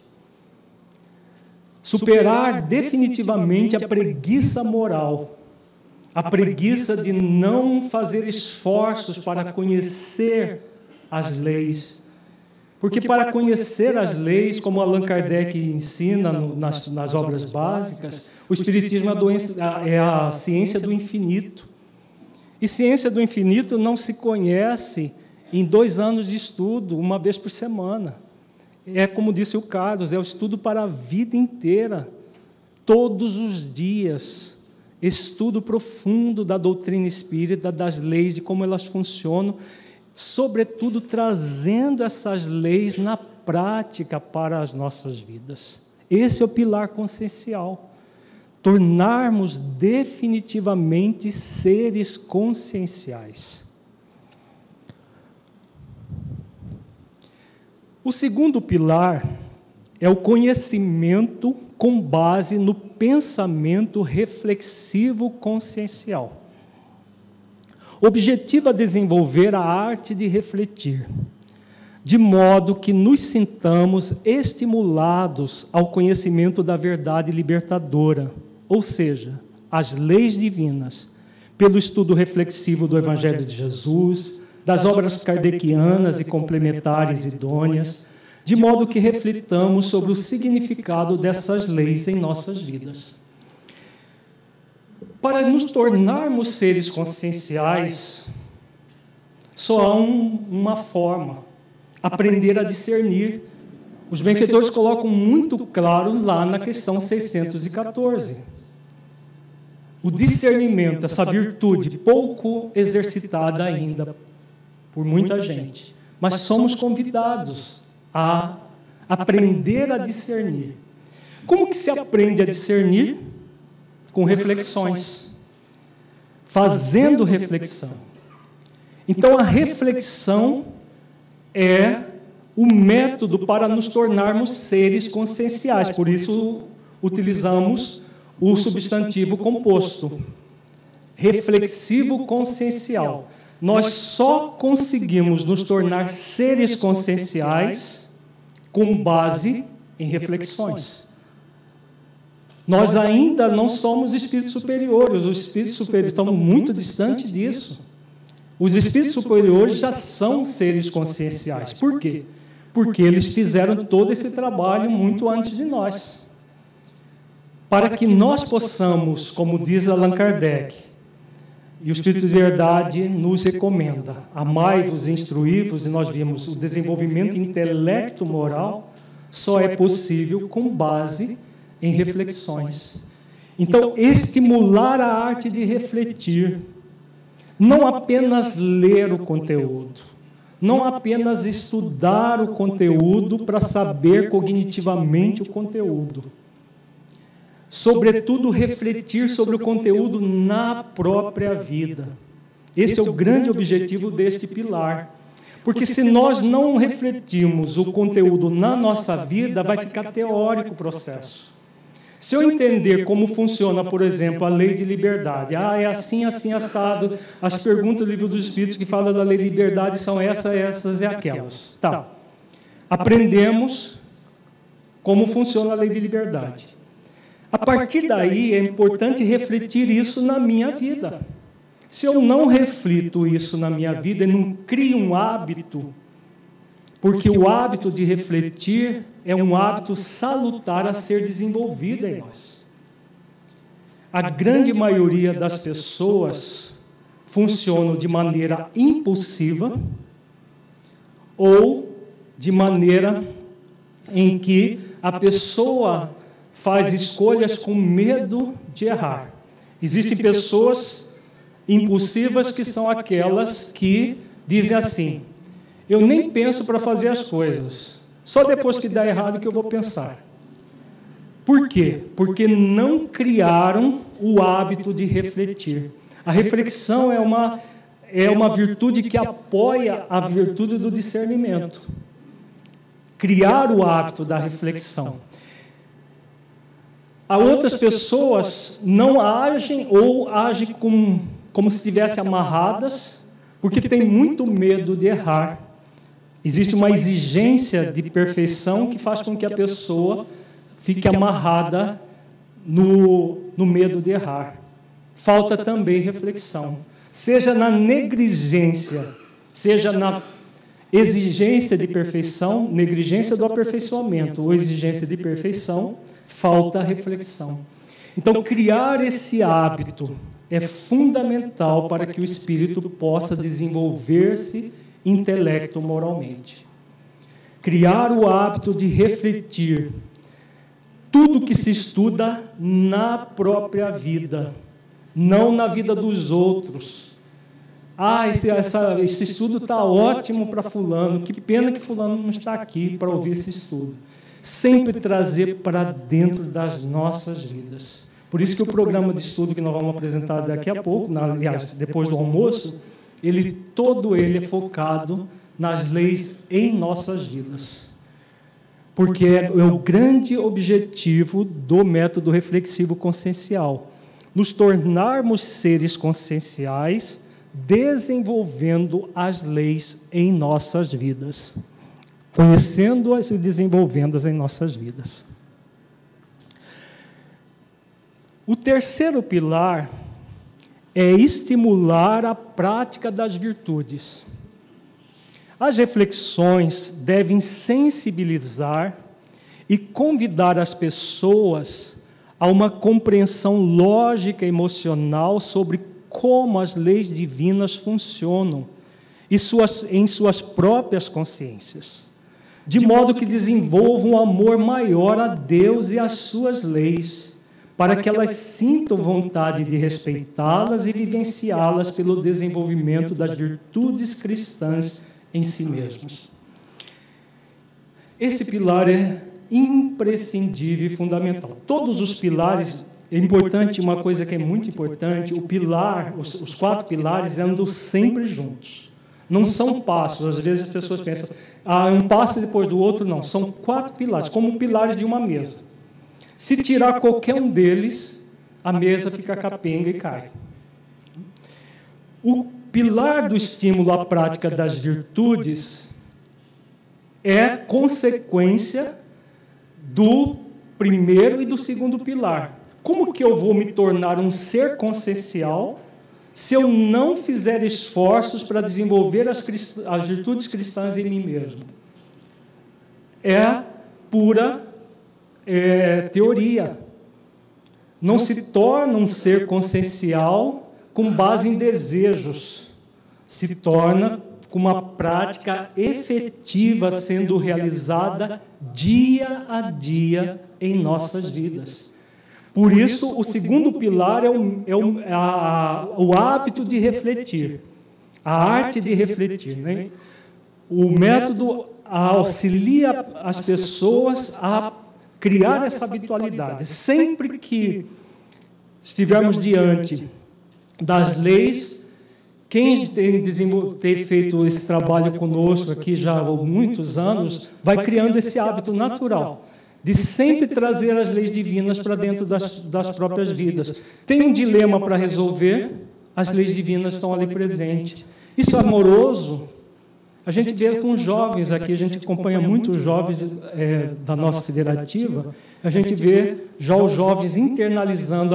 Superar definitivamente a preguiça moral, a preguiça de não fazer esforços para conhecer as leis. Porque para conhecer as leis, como Allan Kardec ensina nas obras básicas, o Espiritismo é a ciência do infinito. E ciência do infinito não se conhece em 2 anos de estudo, uma vez por semana. É como disse o Carlos, é o estudo para a vida inteira, todos os dias. Estudo profundo da doutrina espírita, das leis, de como elas funcionam, sobretudo trazendo essas leis na prática para as nossas vidas. Esse é o pilar consciencial. Tornarmos definitivamente seres conscienciais. O segundo pilar é o conhecimento com base no pensamento reflexivo consciencial. O objetivo é desenvolver a arte de refletir, de modo que nos sintamos estimulados ao conhecimento da verdade libertadora, ou seja, as leis divinas, pelo estudo reflexivo do Evangelho de Jesus, das obras kardecianas e complementares idôneas, de modo que reflitamos sobre o significado dessas leis em nossas vidas. Para nos tornarmos seres conscienciais, só há uma forma: aprender a discernir. Os benfeitores colocam muito claro lá na questão 614. O discernimento, essa virtude pouco exercitada ainda por muita gente, mas somos convidados a aprender a discernir. Como que se aprende a discernir? Com reflexões, fazendo reflexão. Então, a reflexão é o método para nos tornarmos seres conscienciais, por isso utilizamos o substantivo composto, reflexivo consciencial. Nós só conseguimos nos tornar seres conscienciais com base em reflexões. Nós ainda não somos espíritos superiores, os espíritos superiores estão muito distantes disso. Os espíritos superiores já são seres conscienciais. Por quê? Porque eles fizeram todo esse trabalho muito antes de nós. Para que nós possamos, como diz Allan Kardec, e o Espírito de Verdade nos recomenda, amai-vos, instruí-vos, e nós vimos o desenvolvimento intelecto-moral só é possível com base em reflexões. Então, estimular a arte de refletir, não apenas ler o conteúdo, não apenas estudar o conteúdo para saber cognitivamente o conteúdo, sobretudo refletir sobre o conteúdo na própria vida. Esse é o grande objetivo deste pilar. Porque se nós não refletirmos o conteúdo na nossa vida, vai ficar teórico o processo. Se eu entender como funciona, por exemplo, a lei de liberdade, é assim, assim, assado, as perguntas do Livro dos Espíritos que fala da lei de liberdade são essas e aquelas. Tá. Aprendemos como funciona a lei de liberdade. A partir daí, é importante refletir isso na minha vida. Se eu não reflito isso na minha vida, eu não crio um hábito, porque o hábito de refletir é um hábito salutar a ser desenvolvido em nós. a grande maioria das pessoas funcionam de maneira impulsiva ou de maneira em que a pessoa faz escolhas com medo de errar. Existem pessoas impulsivas que são aquelas que dizem assim: eu nem penso para fazer as coisas, só depois que dá errado que eu vou pensar. Por quê? Porque não criaram o hábito de refletir. A reflexão é uma virtude que apoia a virtude do discernimento. Criar o hábito da reflexão. Há outras pessoas não agem ou agem como se estivessem amarradas, porque têm muito medo de errar. Existe uma exigência de perfeição que faz com que a pessoa fique amarrada no medo de errar. Falta também reflexão. Seja na negligência, seja na exigência de perfeição, negligência do aperfeiçoamento ou exigência de perfeição, falta reflexão. Então, criar esse hábito é fundamental para que o espírito possa desenvolver-se intelecto-moralmente. Criar o hábito de refletir tudo que se estuda na própria vida, não na vida dos outros. Esse estudo está ótimo para fulano, que pena que fulano não está aqui para ouvir esse estudo. Sempre trazer para dentro das nossas vidas. Por isso que o programa de estudo que nós vamos apresentar daqui a pouco, aliás, depois do almoço, todo ele é focado nas leis em nossas vidas. Porque é o grande objetivo do método reflexivo consciencial. Nos tornarmos seres conscienciais, desenvolvendo as leis em nossas vidas. Conhecendo-as e desenvolvendo-as em nossas vidas. O terceiro pilar é estimular a prática das virtudes. As reflexões devem sensibilizar e convidar as pessoas a uma compreensão lógica e emocional sobre como as leis divinas funcionam em suas próprias consciências, de modo que desenvolvam um amor maior a Deus e às suas leis, para que elas sintam vontade de respeitá-las e vivenciá-las pelo desenvolvimento das virtudes cristãs em si mesmas. Esse pilar é imprescindível e fundamental. Todos os pilares, é importante, uma coisa que é muito importante, os 4 pilares andam sempre juntos. Não são passos, às vezes as pessoas pensam, um passo depois do outro, não. São 4 pilares, como pilares de uma mesa. Se tirar qualquer um deles, a mesa fica capenga e cai. O pilar do estímulo à prática das virtudes é consequência do primeiro e do segundo pilar. Como que eu vou me tornar um ser consciencial se eu não fizer esforços para desenvolver as virtudes cristãs em mim mesmo? É pura teoria. Não se torna um ser consciencial com base em desejos. Se torna com uma prática efetiva sendo realizada dia a dia em nossas vidas. Por isso, o segundo pilar é o hábito de refletir, a arte de refletir, né? O método auxilia as pessoas a criar essa habitualidade. Sempre que estivermos diante das leis, quem tem feito esse trabalho conosco aqui já há muitos anos, vai criando esse hábito natural de sempre trazer as leis divinas para dentro das próprias vidas. Tem um dilema para resolver, as leis divinas estão ali presentes. Isso é amoroso. A gente vê com jovens aqui, a gente acompanha muitos jovens da nossa federativa, a gente vê já os jovens internalizando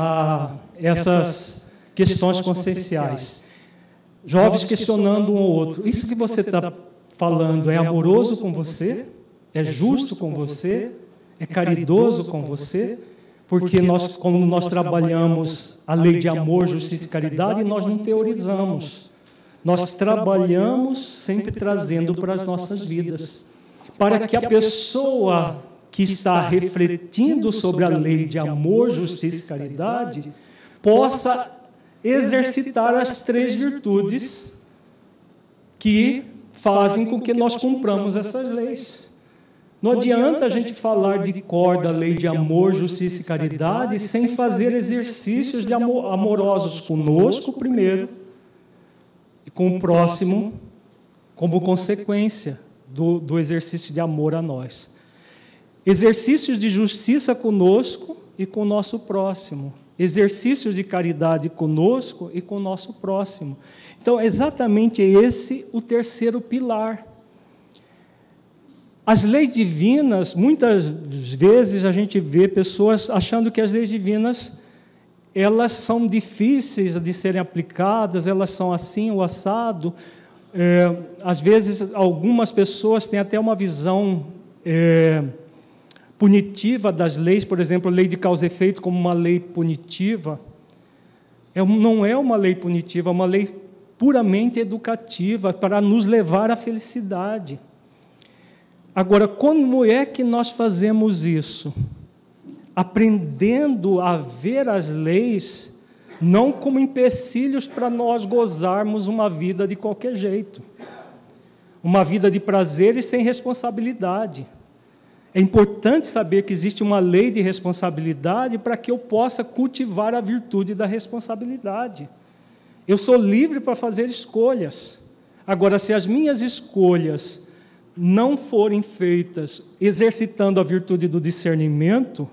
essas questões conscienciais. Jovens questionando um ao outro. Isso que você está falando é amoroso com você? É justo com você? É caridoso com você? porque quando nós trabalhamos a lei de amor, justiça e caridade, nós não teorizamos. Nós trabalhamos sempre trazendo para as nossas vidas, para que a pessoa que está refletindo sobre a lei de amor, justiça e caridade possa exercitar as 3 virtudes que fazem com que nós cumpramos essas leis. Não adianta a gente falar de cor da lei de amor, justiça e caridade sem fazer exercícios de amorosos conosco primeiro e com o próximo como consequência do exercício de amor a nós. Exercícios de justiça conosco e com o nosso próximo. Exercícios de caridade conosco e com o nosso próximo. Então, exatamente esse o terceiro pilar. As leis divinas, muitas vezes a gente vê pessoas achando que as leis divinas, elas são difíceis de serem aplicadas, elas são assim, o assado. Às vezes, algumas pessoas têm até uma visão punitiva das leis, por exemplo, a lei de causa e efeito como uma lei punitiva. Não é uma lei punitiva, é uma lei puramente educativa para nos levar à felicidade. Agora, como é que nós fazemos isso? Aprendendo a ver as leis não como empecilhos para nós gozarmos uma vida de qualquer jeito, uma vida de prazer e sem responsabilidade. É importante saber que existe uma lei de responsabilidade para que eu possa cultivar a virtude da responsabilidade. Eu sou livre para fazer escolhas. Agora, se as minhas escolhas não forem feitas exercitando a virtude do discernimento,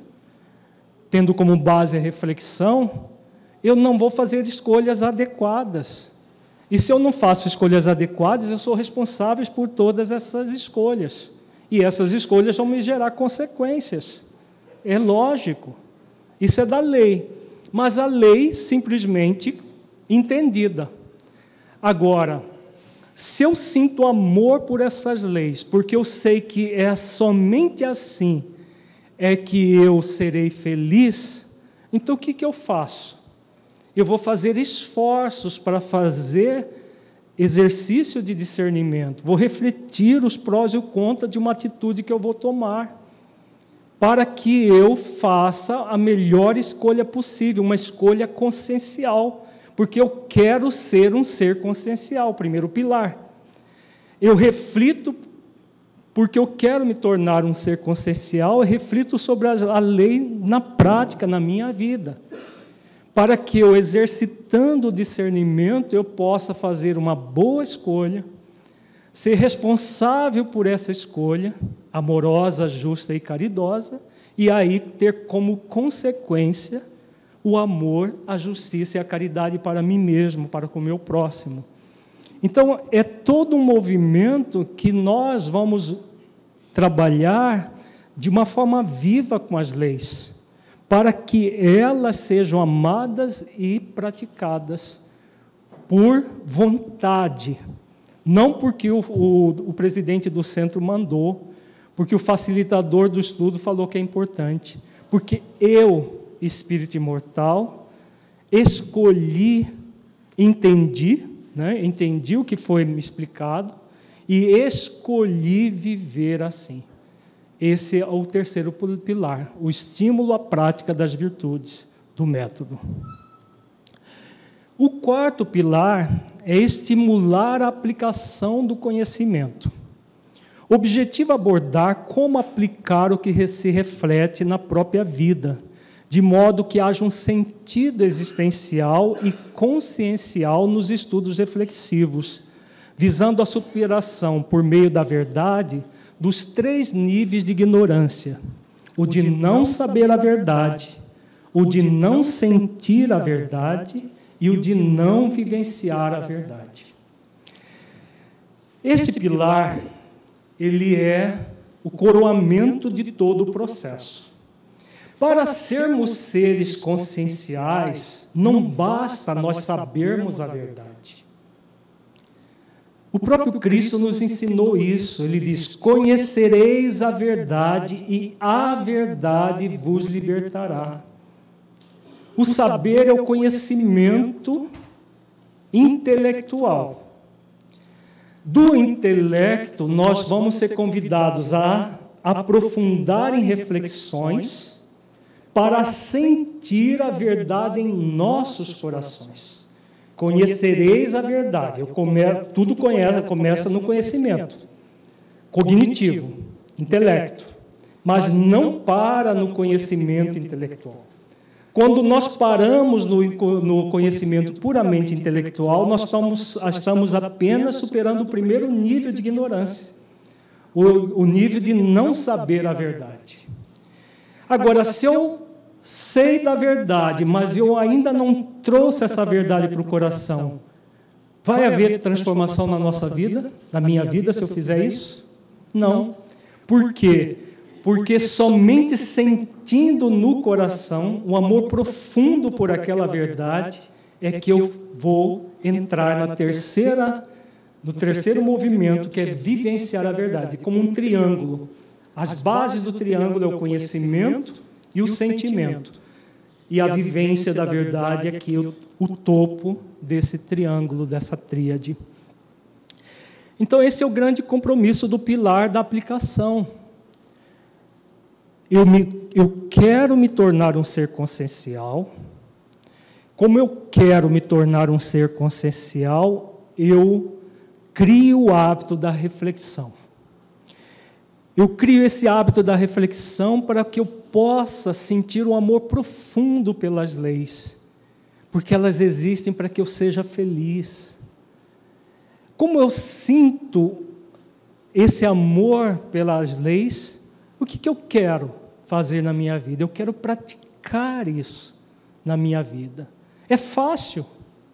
tendo como base a reflexão, eu não vou fazer escolhas adequadas. E se eu não faço escolhas adequadas, eu sou responsável por todas essas escolhas. E essas escolhas vão me gerar consequências. É lógico. Isso é da lei. Mas a lei simplesmente entendida. Agora, se eu sinto amor por essas leis, porque eu sei que é somente assim é que eu serei feliz, então o que eu faço? Eu vou fazer esforços para fazer exercício de discernimento, vou refletir os prós e os contras de uma atitude que eu vou tomar, para que eu faça a melhor escolha possível, uma escolha consciencial, porque eu quero ser um ser consciencial, primeiro pilar. Eu reflito porque eu quero me tornar um ser consciencial, eu reflito sobre a lei na prática, na minha vida, para que eu, exercitando o discernimento, eu possa fazer uma boa escolha, ser responsável por essa escolha, amorosa, justa e caridosa, e aí ter como consequência o amor, a justiça e a caridade para mim mesmo, para com o meu próximo. Então, é todo um movimento que nós vamos trabalhar de uma forma viva com as leis, para que elas sejam amadas e praticadas por vontade, não porque o presidente do centro mandou, porque o facilitador do estudo falou que é importante, porque eu, espírito imortal, escolhi, entendi o que foi me explicado e escolhi viver assim. Esse é o terceiro pilar, o estímulo à prática das virtudes do método. O quarto pilar é estimular a aplicação do conhecimento. O objetivo é abordar como aplicar o que se reflete na própria vida, de modo que haja um sentido existencial e consciencial nos estudos reflexivos, visando a superação, por meio da verdade, dos 3 níveis de ignorância: o de não saber a verdade, o de não sentir a verdade e o de não vivenciar a verdade. Esse pilar, ele é o coroamento de todo o processo. Para sermos seres conscienciais, não basta nós sabermos a verdade. O próprio Cristo nos ensinou isso. Ele diz: conhecereis a verdade e a verdade vos libertará. O saber é o conhecimento intelectual. Do intelecto, nós vamos ser convidados a aprofundar em reflexões para sentir a verdade em nossos corações. Conhecereis a verdade. Tudo começa no conhecimento cognitivo, intelecto, mas não para no conhecimento intelectual. Quando nós paramos no conhecimento puramente intelectual, nós estamos apenas superando o primeiro nível de ignorância, o nível de não saber a verdade. Agora, se eu sei da verdade, mas eu ainda não trouxe essa verdade para o coração, vai haver transformação na nossa vida, na minha vida, se eu fizer isso? Não. Por quê? Porque somente sentindo no coração um amor profundo por aquela verdade é que eu vou entrar no terceiro movimento, que é vivenciar a verdade, como um triângulo. As bases do triângulo é o conhecimento e o sentimento. E a vivência da verdade é aqui o topo desse triângulo, dessa tríade. Então, esse é o grande compromisso do pilar da aplicação. Eu quero me tornar um ser consciencial. Como eu quero me tornar um ser consciencial, eu crio o hábito da reflexão. Eu crio esse hábito da reflexão para que eu possa sentir um amor profundo pelas leis, porque elas existem para que eu seja feliz. Como eu sinto esse amor pelas leis, o que eu quero fazer na minha vida? Eu quero praticar isso na minha vida. É fácil?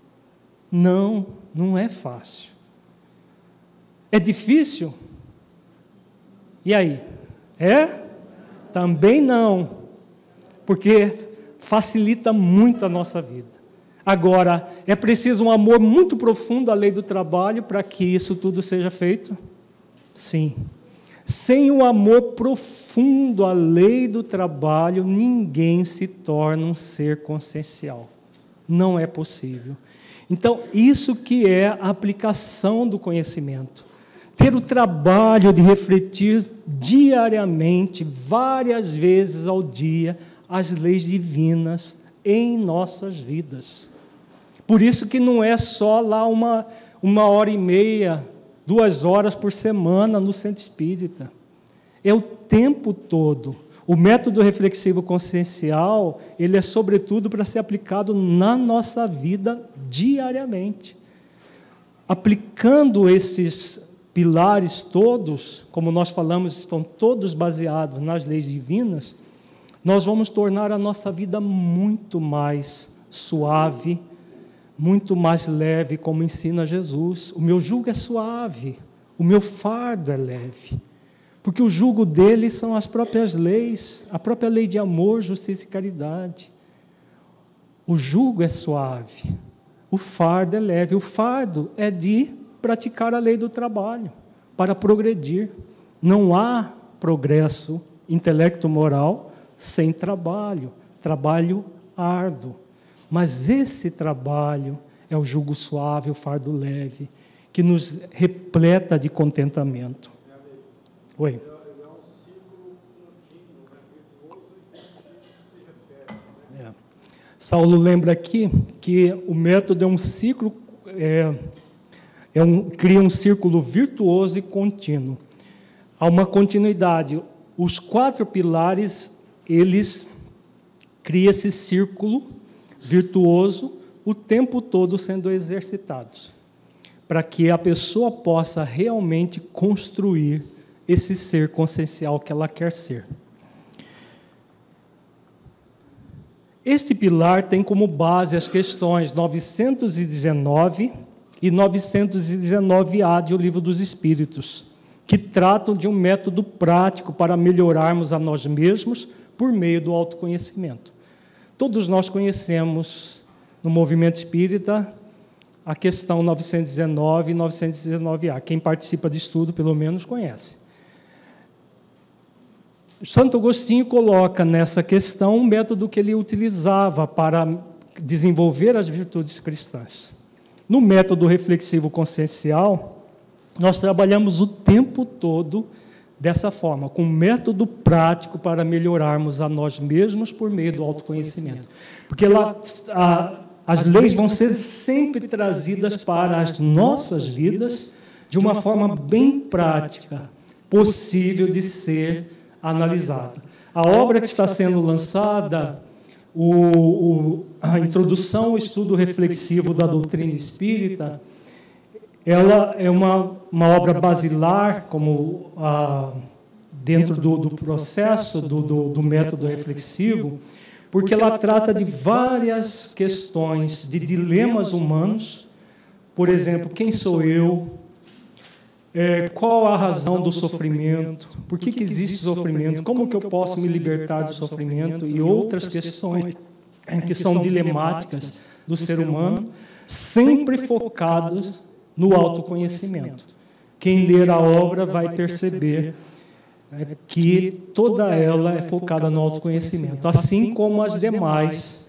Não, não é fácil. É difícil? E aí? É? Também não, porque facilita muito a nossa vida. Agora, é preciso um amor muito profundo à lei do trabalho para que isso tudo seja feito? Sim. Sem o amor profundo à lei do trabalho, ninguém se torna um ser consciencial. Não é possível. Então, isso que é a aplicação do conhecimento. Ter o trabalho de refletir diariamente, várias vezes ao dia, as leis divinas em nossas vidas. Por isso que não é só lá uma hora e meia, 2 horas por semana no centro espírita. É o tempo todo. O método reflexivo consciencial, ele é sobretudo para ser aplicado na nossa vida diariamente. Aplicando esses pilares todos, como nós falamos, estão todos baseados nas leis divinas, nós vamos tornar a nossa vida muito mais suave, muito mais leve, como ensina Jesus. O meu jugo é suave, o meu fardo é leve, porque o jugo dele são as próprias leis, a própria lei de amor, justiça e caridade. O jugo é suave, o fardo é leve. O fardo é de praticar a lei do trabalho, para progredir. Não há progresso intelecto-moral sem trabalho, trabalho árduo. Mas esse trabalho é o jugo suave, o fardo leve, que nos repleta de contentamento. Oi? É um ciclo contínuo, virtuoso e se repete. Saulo lembra aqui que o método é um ciclo, cria um círculo virtuoso e contínuo. Há uma continuidade. Os 4 pilares, eles criam esse círculo virtuoso o tempo todo sendo exercitados, para que a pessoa possa realmente construir esse ser consciencial que ela quer ser. Este pilar tem como base as questões 919 e 919A de O Livro dos Espíritos, que tratam de um método prático para melhorarmos a nós mesmos por meio do autoconhecimento. Todos nós conhecemos, no movimento espírita, a questão 919 e 919A. Quem participa de estudo, pelo menos, conhece. Santo Agostinho coloca nessa questão um método que ele utilizava para desenvolver as virtudes cristãs. No método reflexivo consciencial, nós trabalhamos o tempo todo dessa forma, com um método prático para melhorarmos a nós mesmos por meio do autoconhecimento. Porque lá, as leis vão ser sempre trazidas para as nossas vidas de uma forma bem prática, possível de ser analisada. A obra que está sendo lançada, a introdução ao estudo reflexivo da doutrina espírita, ela é uma obra basilar, como dentro do processo do método reflexivo, porque ela trata de várias questões, de dilemas humanos. Por exemplo, quem sou eu? Qual a razão do sofrimento? Por que existe sofrimento? Como que eu posso me libertar do sofrimento? E outras questões que são dilemáticas do ser humano, sempre focados no autoconhecimento. Quem ler a obra vai perceber que toda ela é focada no autoconhecimento, assim como as demais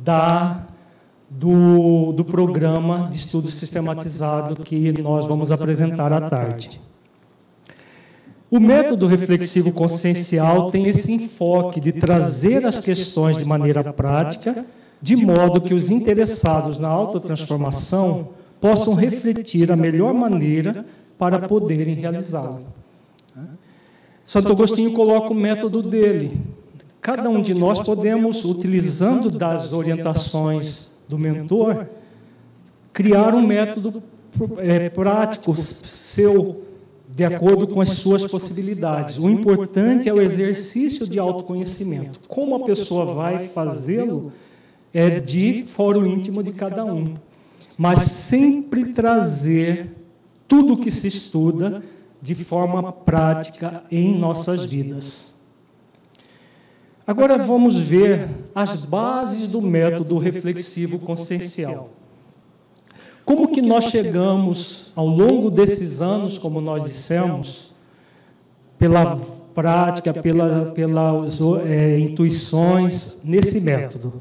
do programa de estudo sistematizado que nós vamos apresentar à tarde. O método reflexivo consciencial tem esse enfoque de trazer as questões de maneira prática, de modo que os interessados na autotransformação possam refletir a melhor maneira para poderem realizá-la. Santo Agostinho coloca o método dele. Cada um de nós podemos, utilizando das orientações do mentor, criar um método prático seu, de acordo com as suas possibilidades. O importante é o exercício de autoconhecimento. Como a pessoa vai fazê-lo é de foro íntimo de cada um. Mas sempre trazer tudo o que se estuda de forma prática em nossas vidas. Agora vamos ver as bases do método reflexivo consciencial. Como que nós chegamos, ao longo desses anos, como nós dissemos, pela prática, pelas intuições, nesse método?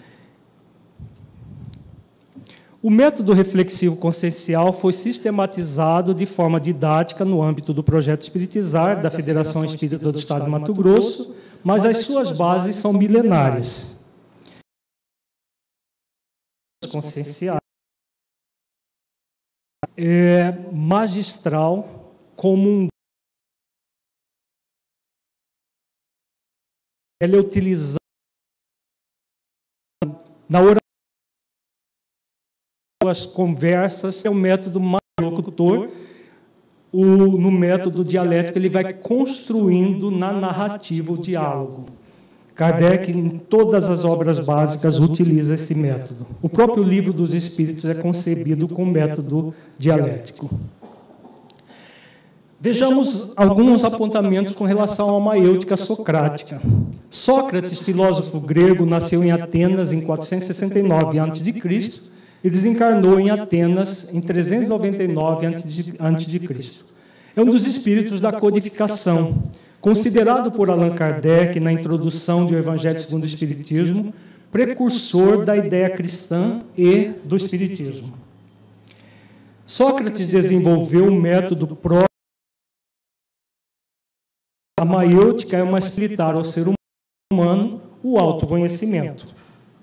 O método reflexivo consciencial foi sistematizado de forma didática no âmbito do Projeto Espiritizar, da Federação Espírita do Estado de Mato Grosso, mas as suas bases são milenárias. Consciencial é magistral como um. Ela é utilizada na oração, as conversas, é o método mais locutor. No método dialético, ele vai construindo na narrativa o diálogo. Kardec, em todas as obras básicas, utiliza esse método. O próprio Livro dos Espíritos é concebido com método dialético. Vejamos alguns apontamentos com relação à maêutica socrática. Sócrates, filósofo grego, nasceu em Atenas em 469 a.C., e desencarnou em Atenas em 399 a.C. É um dos espíritos da codificação, considerado por Allan Kardec, na introdução do Evangelho segundo o Espiritismo, precursor da ideia cristã e do Espiritismo. Sócrates desenvolveu um método próprio. A maêutica é uma explicar ao ser humano o autoconhecimento.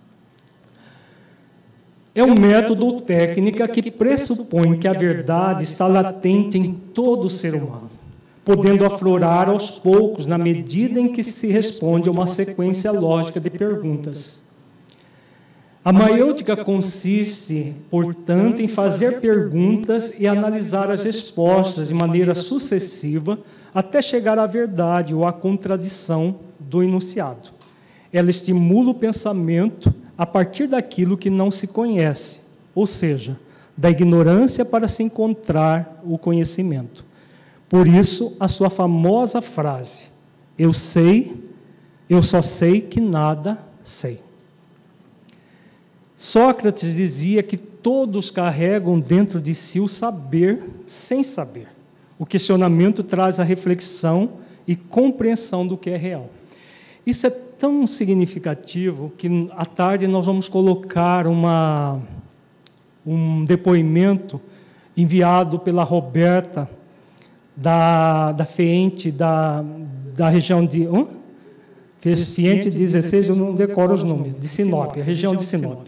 É um método ou técnica que pressupõe que a verdade está latente em todo ser humano, podendo aflorar aos poucos na medida em que se responde a uma sequência lógica de perguntas. A maêutica consiste, portanto, em fazer perguntas e analisar as respostas de maneira sucessiva até chegar à verdade ou à contradição do enunciado. Ela estimula o pensamento a partir daquilo que não se conhece, ou seja, da ignorância para se encontrar o conhecimento. Por isso, a sua famosa frase, eu só sei que nada sei. Sócrates dizia que todos carregam dentro de si o saber sem saber. O questionamento traz a reflexão e compreensão do que é real. Isso é tão significativo que, à tarde, nós vamos colocar um depoimento enviado pela Roberta, da FEENTE, da região de... FEENTE 16, eu não decoro os nomes, de Sinop, a região de Sinop.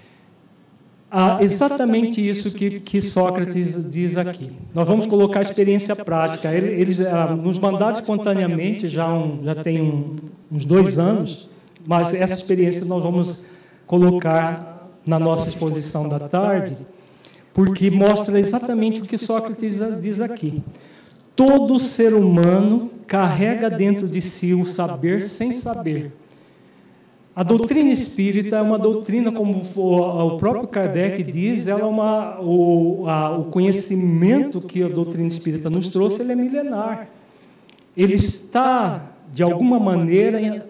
Exatamente isso que Sócrates diz aqui. Nós vamos colocar a experiência prática. Eles nos mandaram espontaneamente já tem uns 2 anos, mas essa experiência nós vamos colocar na nossa exposição da tarde, porque mostra exatamente o que Sócrates diz aqui. Todo ser humano carrega dentro de si o saber sem saber. A doutrina espírita é uma doutrina, como o próprio Kardec diz, ela é o conhecimento que a doutrina espírita nos trouxe, ele é milenar. Ele está, de alguma maneira,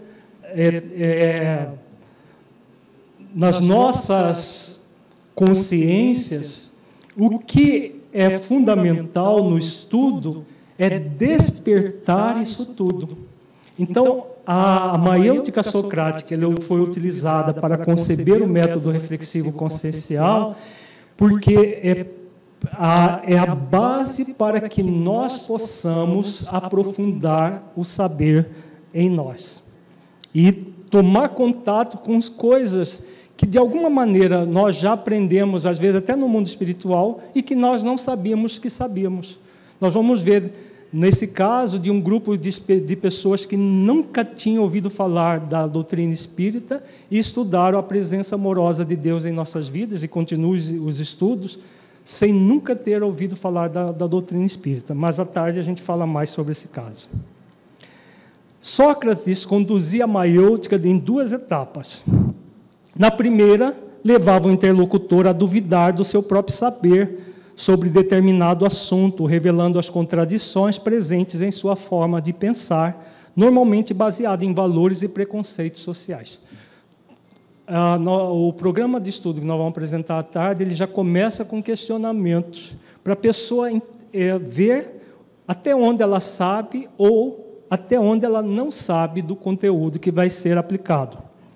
nas nossas consciências. O que é fundamental no estudo é despertar isso tudo. Então, a maêutica socrática foi utilizada para conceber o método reflexivo consciencial, porque é a base para que nós possamos aprofundar o saber em nós e tomar contato com as coisas que, de alguma maneira, nós já aprendemos, às vezes até no mundo espiritual, e que nós não sabíamos que sabíamos. Nós vamos ver, nesse caso, de um grupo de pessoas que nunca tinham ouvido falar da doutrina espírita e estudaram a presença amorosa de Deus em nossas vidas e continuam os estudos sem nunca ter ouvido falar da doutrina espírita. Mas, à tarde, a gente fala mais sobre esse caso. Sócrates conduzia a maêutica em 2 etapas. Na primeira, levava o interlocutor a duvidar do seu próprio saber sobre determinado assunto, revelando as contradições presentes em sua forma de pensar, normalmente baseada em valores e preconceitos sociais. O programa de estudo que nós vamos apresentar à tarde, ele já começa com questionamentos, para a pessoa ver até onde ela sabe ou até onde ela não sabe do conteúdo que vai ser aplicado.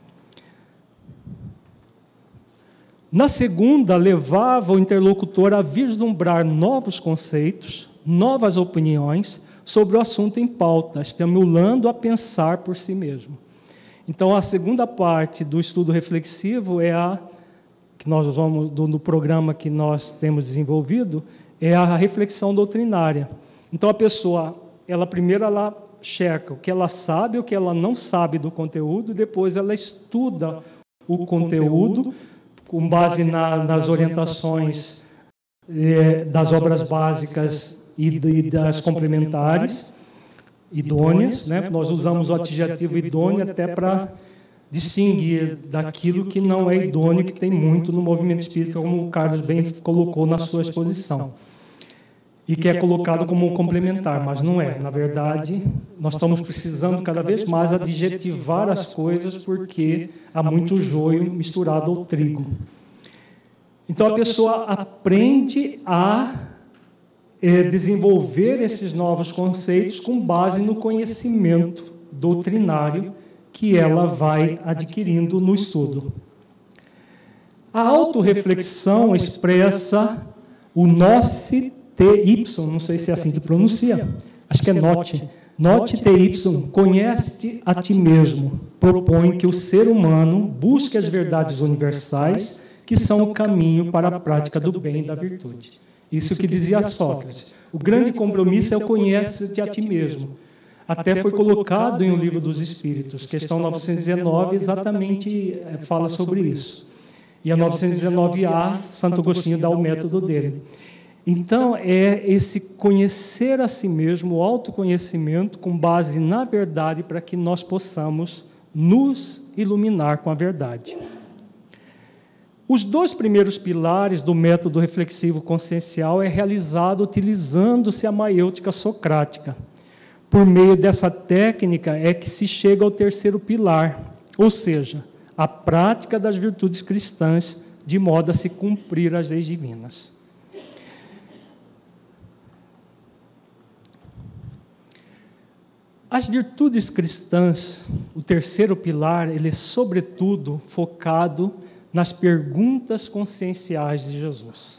Na segunda, levava o interlocutor a vislumbrar novos conceitos, novas opiniões sobre o assunto em pauta, estimulando a pensar por si mesmo. Então, a segunda parte do estudo reflexivo que nós vamos no programa que nós temos desenvolvido, é a reflexão doutrinária. Então, a pessoa, primeiro ela checa o que ela sabe, o que ela não sabe do conteúdo, depois ela estuda o conteúdo com base nas orientações das obras básicas e das complementares, idôneas, né? Nós usamos o adjetivo idôneo até para distinguir daquilo que não é idôneo, que tem muito no movimento espírita, como o Carlos bem colocou na sua exposição, e que é colocado como um complementar, mas não é. Na verdade, nós estamos precisando cada vez mais adjetivar as coisas, porque há muito joio misturado ao trigo. Então, a pessoa aprende a desenvolver esses novos conceitos com base no conhecimento doutrinário que ela vai adquirindo no estudo. A autorreflexão expressa o noce TY, não sei se é assim que pronuncia, acho que é note TY, conhece-te a ti mesmo, propõe que o ser humano busque as verdades universais que são o caminho para a prática do bem e da virtude. Isso que dizia Sócrates. O grande compromisso é o conhece-te a ti mesmo. Até foi colocado em O Livro dos Espíritos, questão 919, exatamente fala sobre isso. E a 919A, Santo Agostinho dá o método dele. Então, é esse conhecer a si mesmo, o autoconhecimento, com base na verdade, para que nós possamos nos iluminar com a verdade. Os 2 primeiros pilares do método reflexivo consciencial é realizado utilizando-se a maêutica socrática. Por meio dessa técnica é que se chega ao 3º pilar, ou seja, a prática das virtudes cristãs de modo a se cumprir as leis divinas. As virtudes cristãs, o terceiro pilar, ele é sobretudo focado nas perguntas conscienciais de Jesus.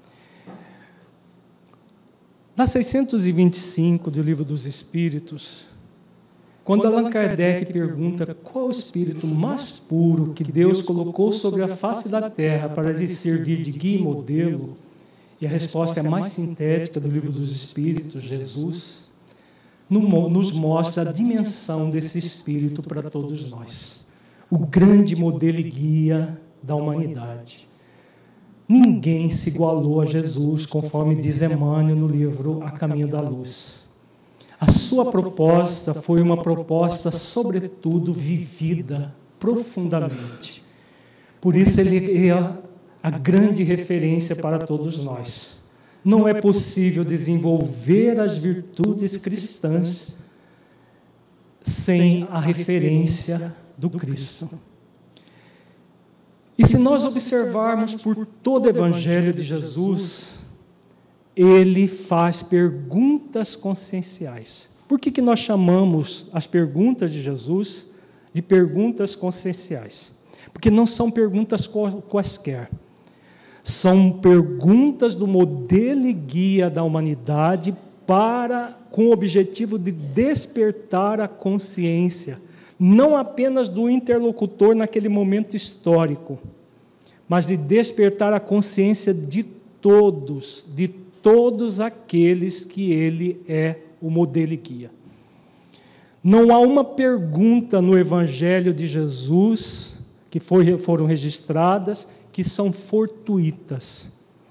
Na 625 do Livro dos Espíritos, quando Allan Kardec pergunta qual o espírito mais puro que Deus colocou sobre a face da terra para lhe servir de guia e modelo, e a resposta é a mais sintética do Livro dos Espíritos, Jesus, nos mostra a dimensão desse espírito para todos nós. O grande modelo e guia da humanidade. Ninguém se igualou a Jesus, conforme diz Emmanuel no livro A Caminho da Luz. A sua proposta foi uma proposta, sobretudo, vivida profundamente. Por isso ele é a grande referência para todos nós. Não é possível desenvolver as virtudes cristãs sem a referência do Cristo. E se nós observarmos por todo o Evangelho de Jesus, ele faz perguntas conscienciais. Por que nós chamamos as perguntas de Jesus de perguntas conscienciais? Porque não são perguntas quaisquer. São perguntas do modelo e guia da humanidade com o objetivo de despertar a consciência, não apenas do interlocutor naquele momento histórico, mas de despertar a consciência de todos aqueles que ele é o modelo e guia. Não há uma pergunta no Evangelho de Jesus que foram registradas que são fortuitas.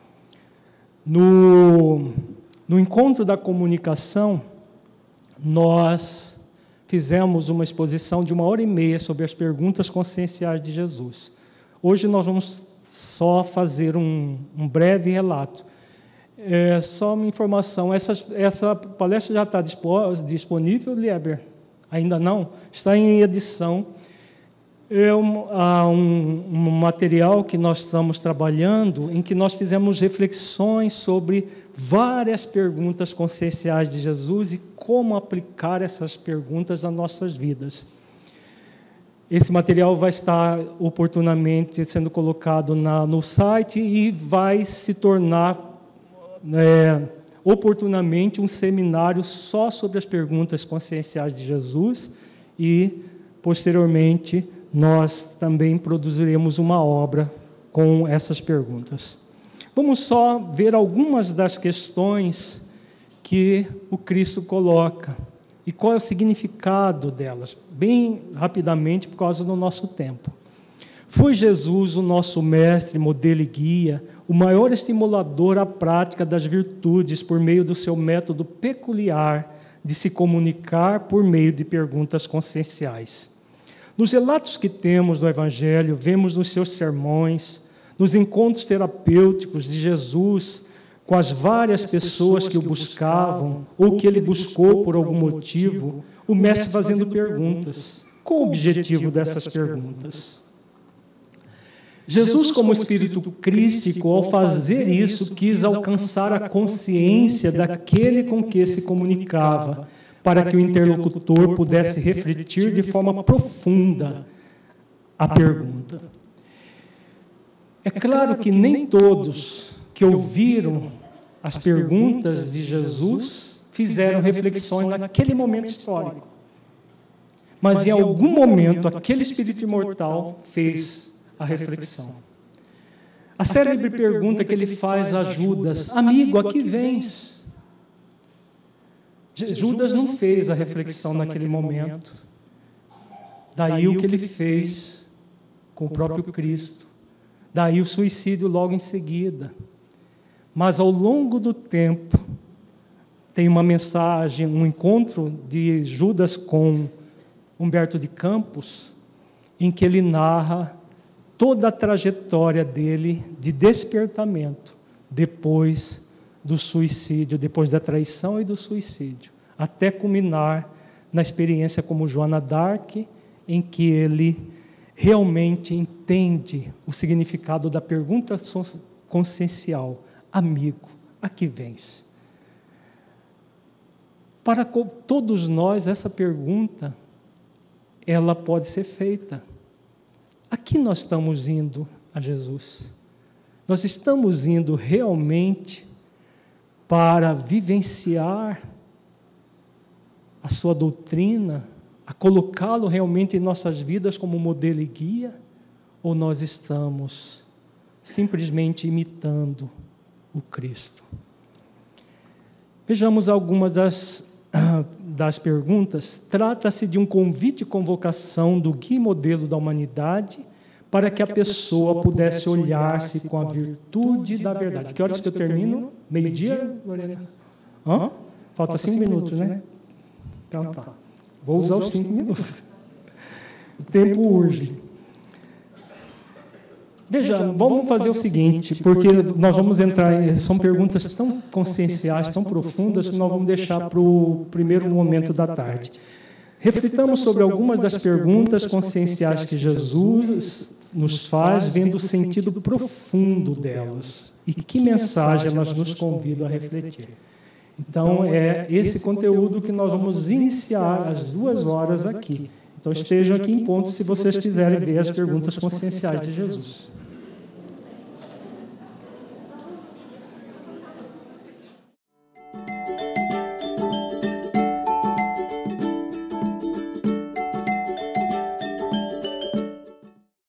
No encontro da comunicação, nós fizemos uma exposição de 1h30 sobre as perguntas conscienciais de Jesus. Hoje nós vamos só fazer um breve relato. Só uma informação, essa palestra já está disponível, Lieber? Ainda não? Está em edição. É um material que nós estamos trabalhando, em que nós fizemos reflexões sobre várias perguntas conscienciais de Jesus e como aplicar essas perguntas nas nossas vidas. Esse material vai estar oportunamente sendo colocado no site e vai se tornar oportunamente um seminário só sobre as perguntas conscienciais de Jesus e, posteriormente, nós também produziremos uma obra com essas perguntas. Vamos só ver algumas das questões que o Cristo coloca e qual é o significado delas, bem rapidamente, por causa do nosso tempo. Foi Jesus o nosso mestre, modelo e guia, o maior estimulador à prática das virtudes por meio do seu método peculiar de se comunicar por meio de perguntas conscienciais. Nos relatos que temos do Evangelho, vemos nos seus sermões, nos encontros terapêuticos de Jesus com as várias pessoas que o buscavam ou que ele buscou por algum motivo, o mestre fazendo perguntas. Qual o objetivo dessas perguntas? Jesus, como espírito crístico, ao fazer isso, quis alcançar a consciência daquele com que se comunicava, para que o interlocutor pudesse refletir de forma profunda a pergunta. É claro que nem todos que ouviram as perguntas de Jesus fizeram reflexões naquele momento histórico. Mas em algum momento, aquele espírito imortal fez a reflexão. A célebre pergunta que ele faz a Judas: amigo, a que vens? Judas não fez a reflexão naquele momento. Daí o que ele fez com o próprio Cristo. Daí o suicídio logo em seguida. Mas ao longo do tempo, tem uma mensagem, um encontro de Judas com Humberto de Campos, em que ele narra toda a trajetória dele de despertamento depois do suicídio, depois da traição e do suicídio, até culminar na experiência como Joana d'Arc, em que ele realmente entende o significado da pergunta consciencial: amigo, a que vens? Para todos nós, essa pergunta, ela pode ser feita. A que nós estamos indo a Jesus? Nós estamos indo realmente para vivenciar a sua doutrina, a colocá-lo realmente em nossas vidas como modelo e guia? Ou nós estamos simplesmente imitando o Cristo? Vejamos algumas das perguntas. Trata-se de um convite e convocação do guia e modelo da humanidade para que a pessoa pudesse olhar-se com a virtude da verdade. Que horas que eu termino? Meio-dia, Lorena? Falta 5 minutos, né? Então tá. Vou usar os 5 minutos. O tempo urge. Veja, vamos fazer o seguinte, porque nós vamos entrar, são perguntas tão conscienciais, tão profundas, que nós vamos deixar para o primeiro momento da tarde. Reflitamos sobre algumas das perguntas conscienciais que Jesus nos faz, vendo o sentido profundo delas e que mensagem elas nos convidam a refletir. Então, é esse conteúdo que nós vamos iniciar às 2 horas aqui. Então, estejam aqui em ponto se vocês quiserem ver as perguntas conscienciais de Jesus.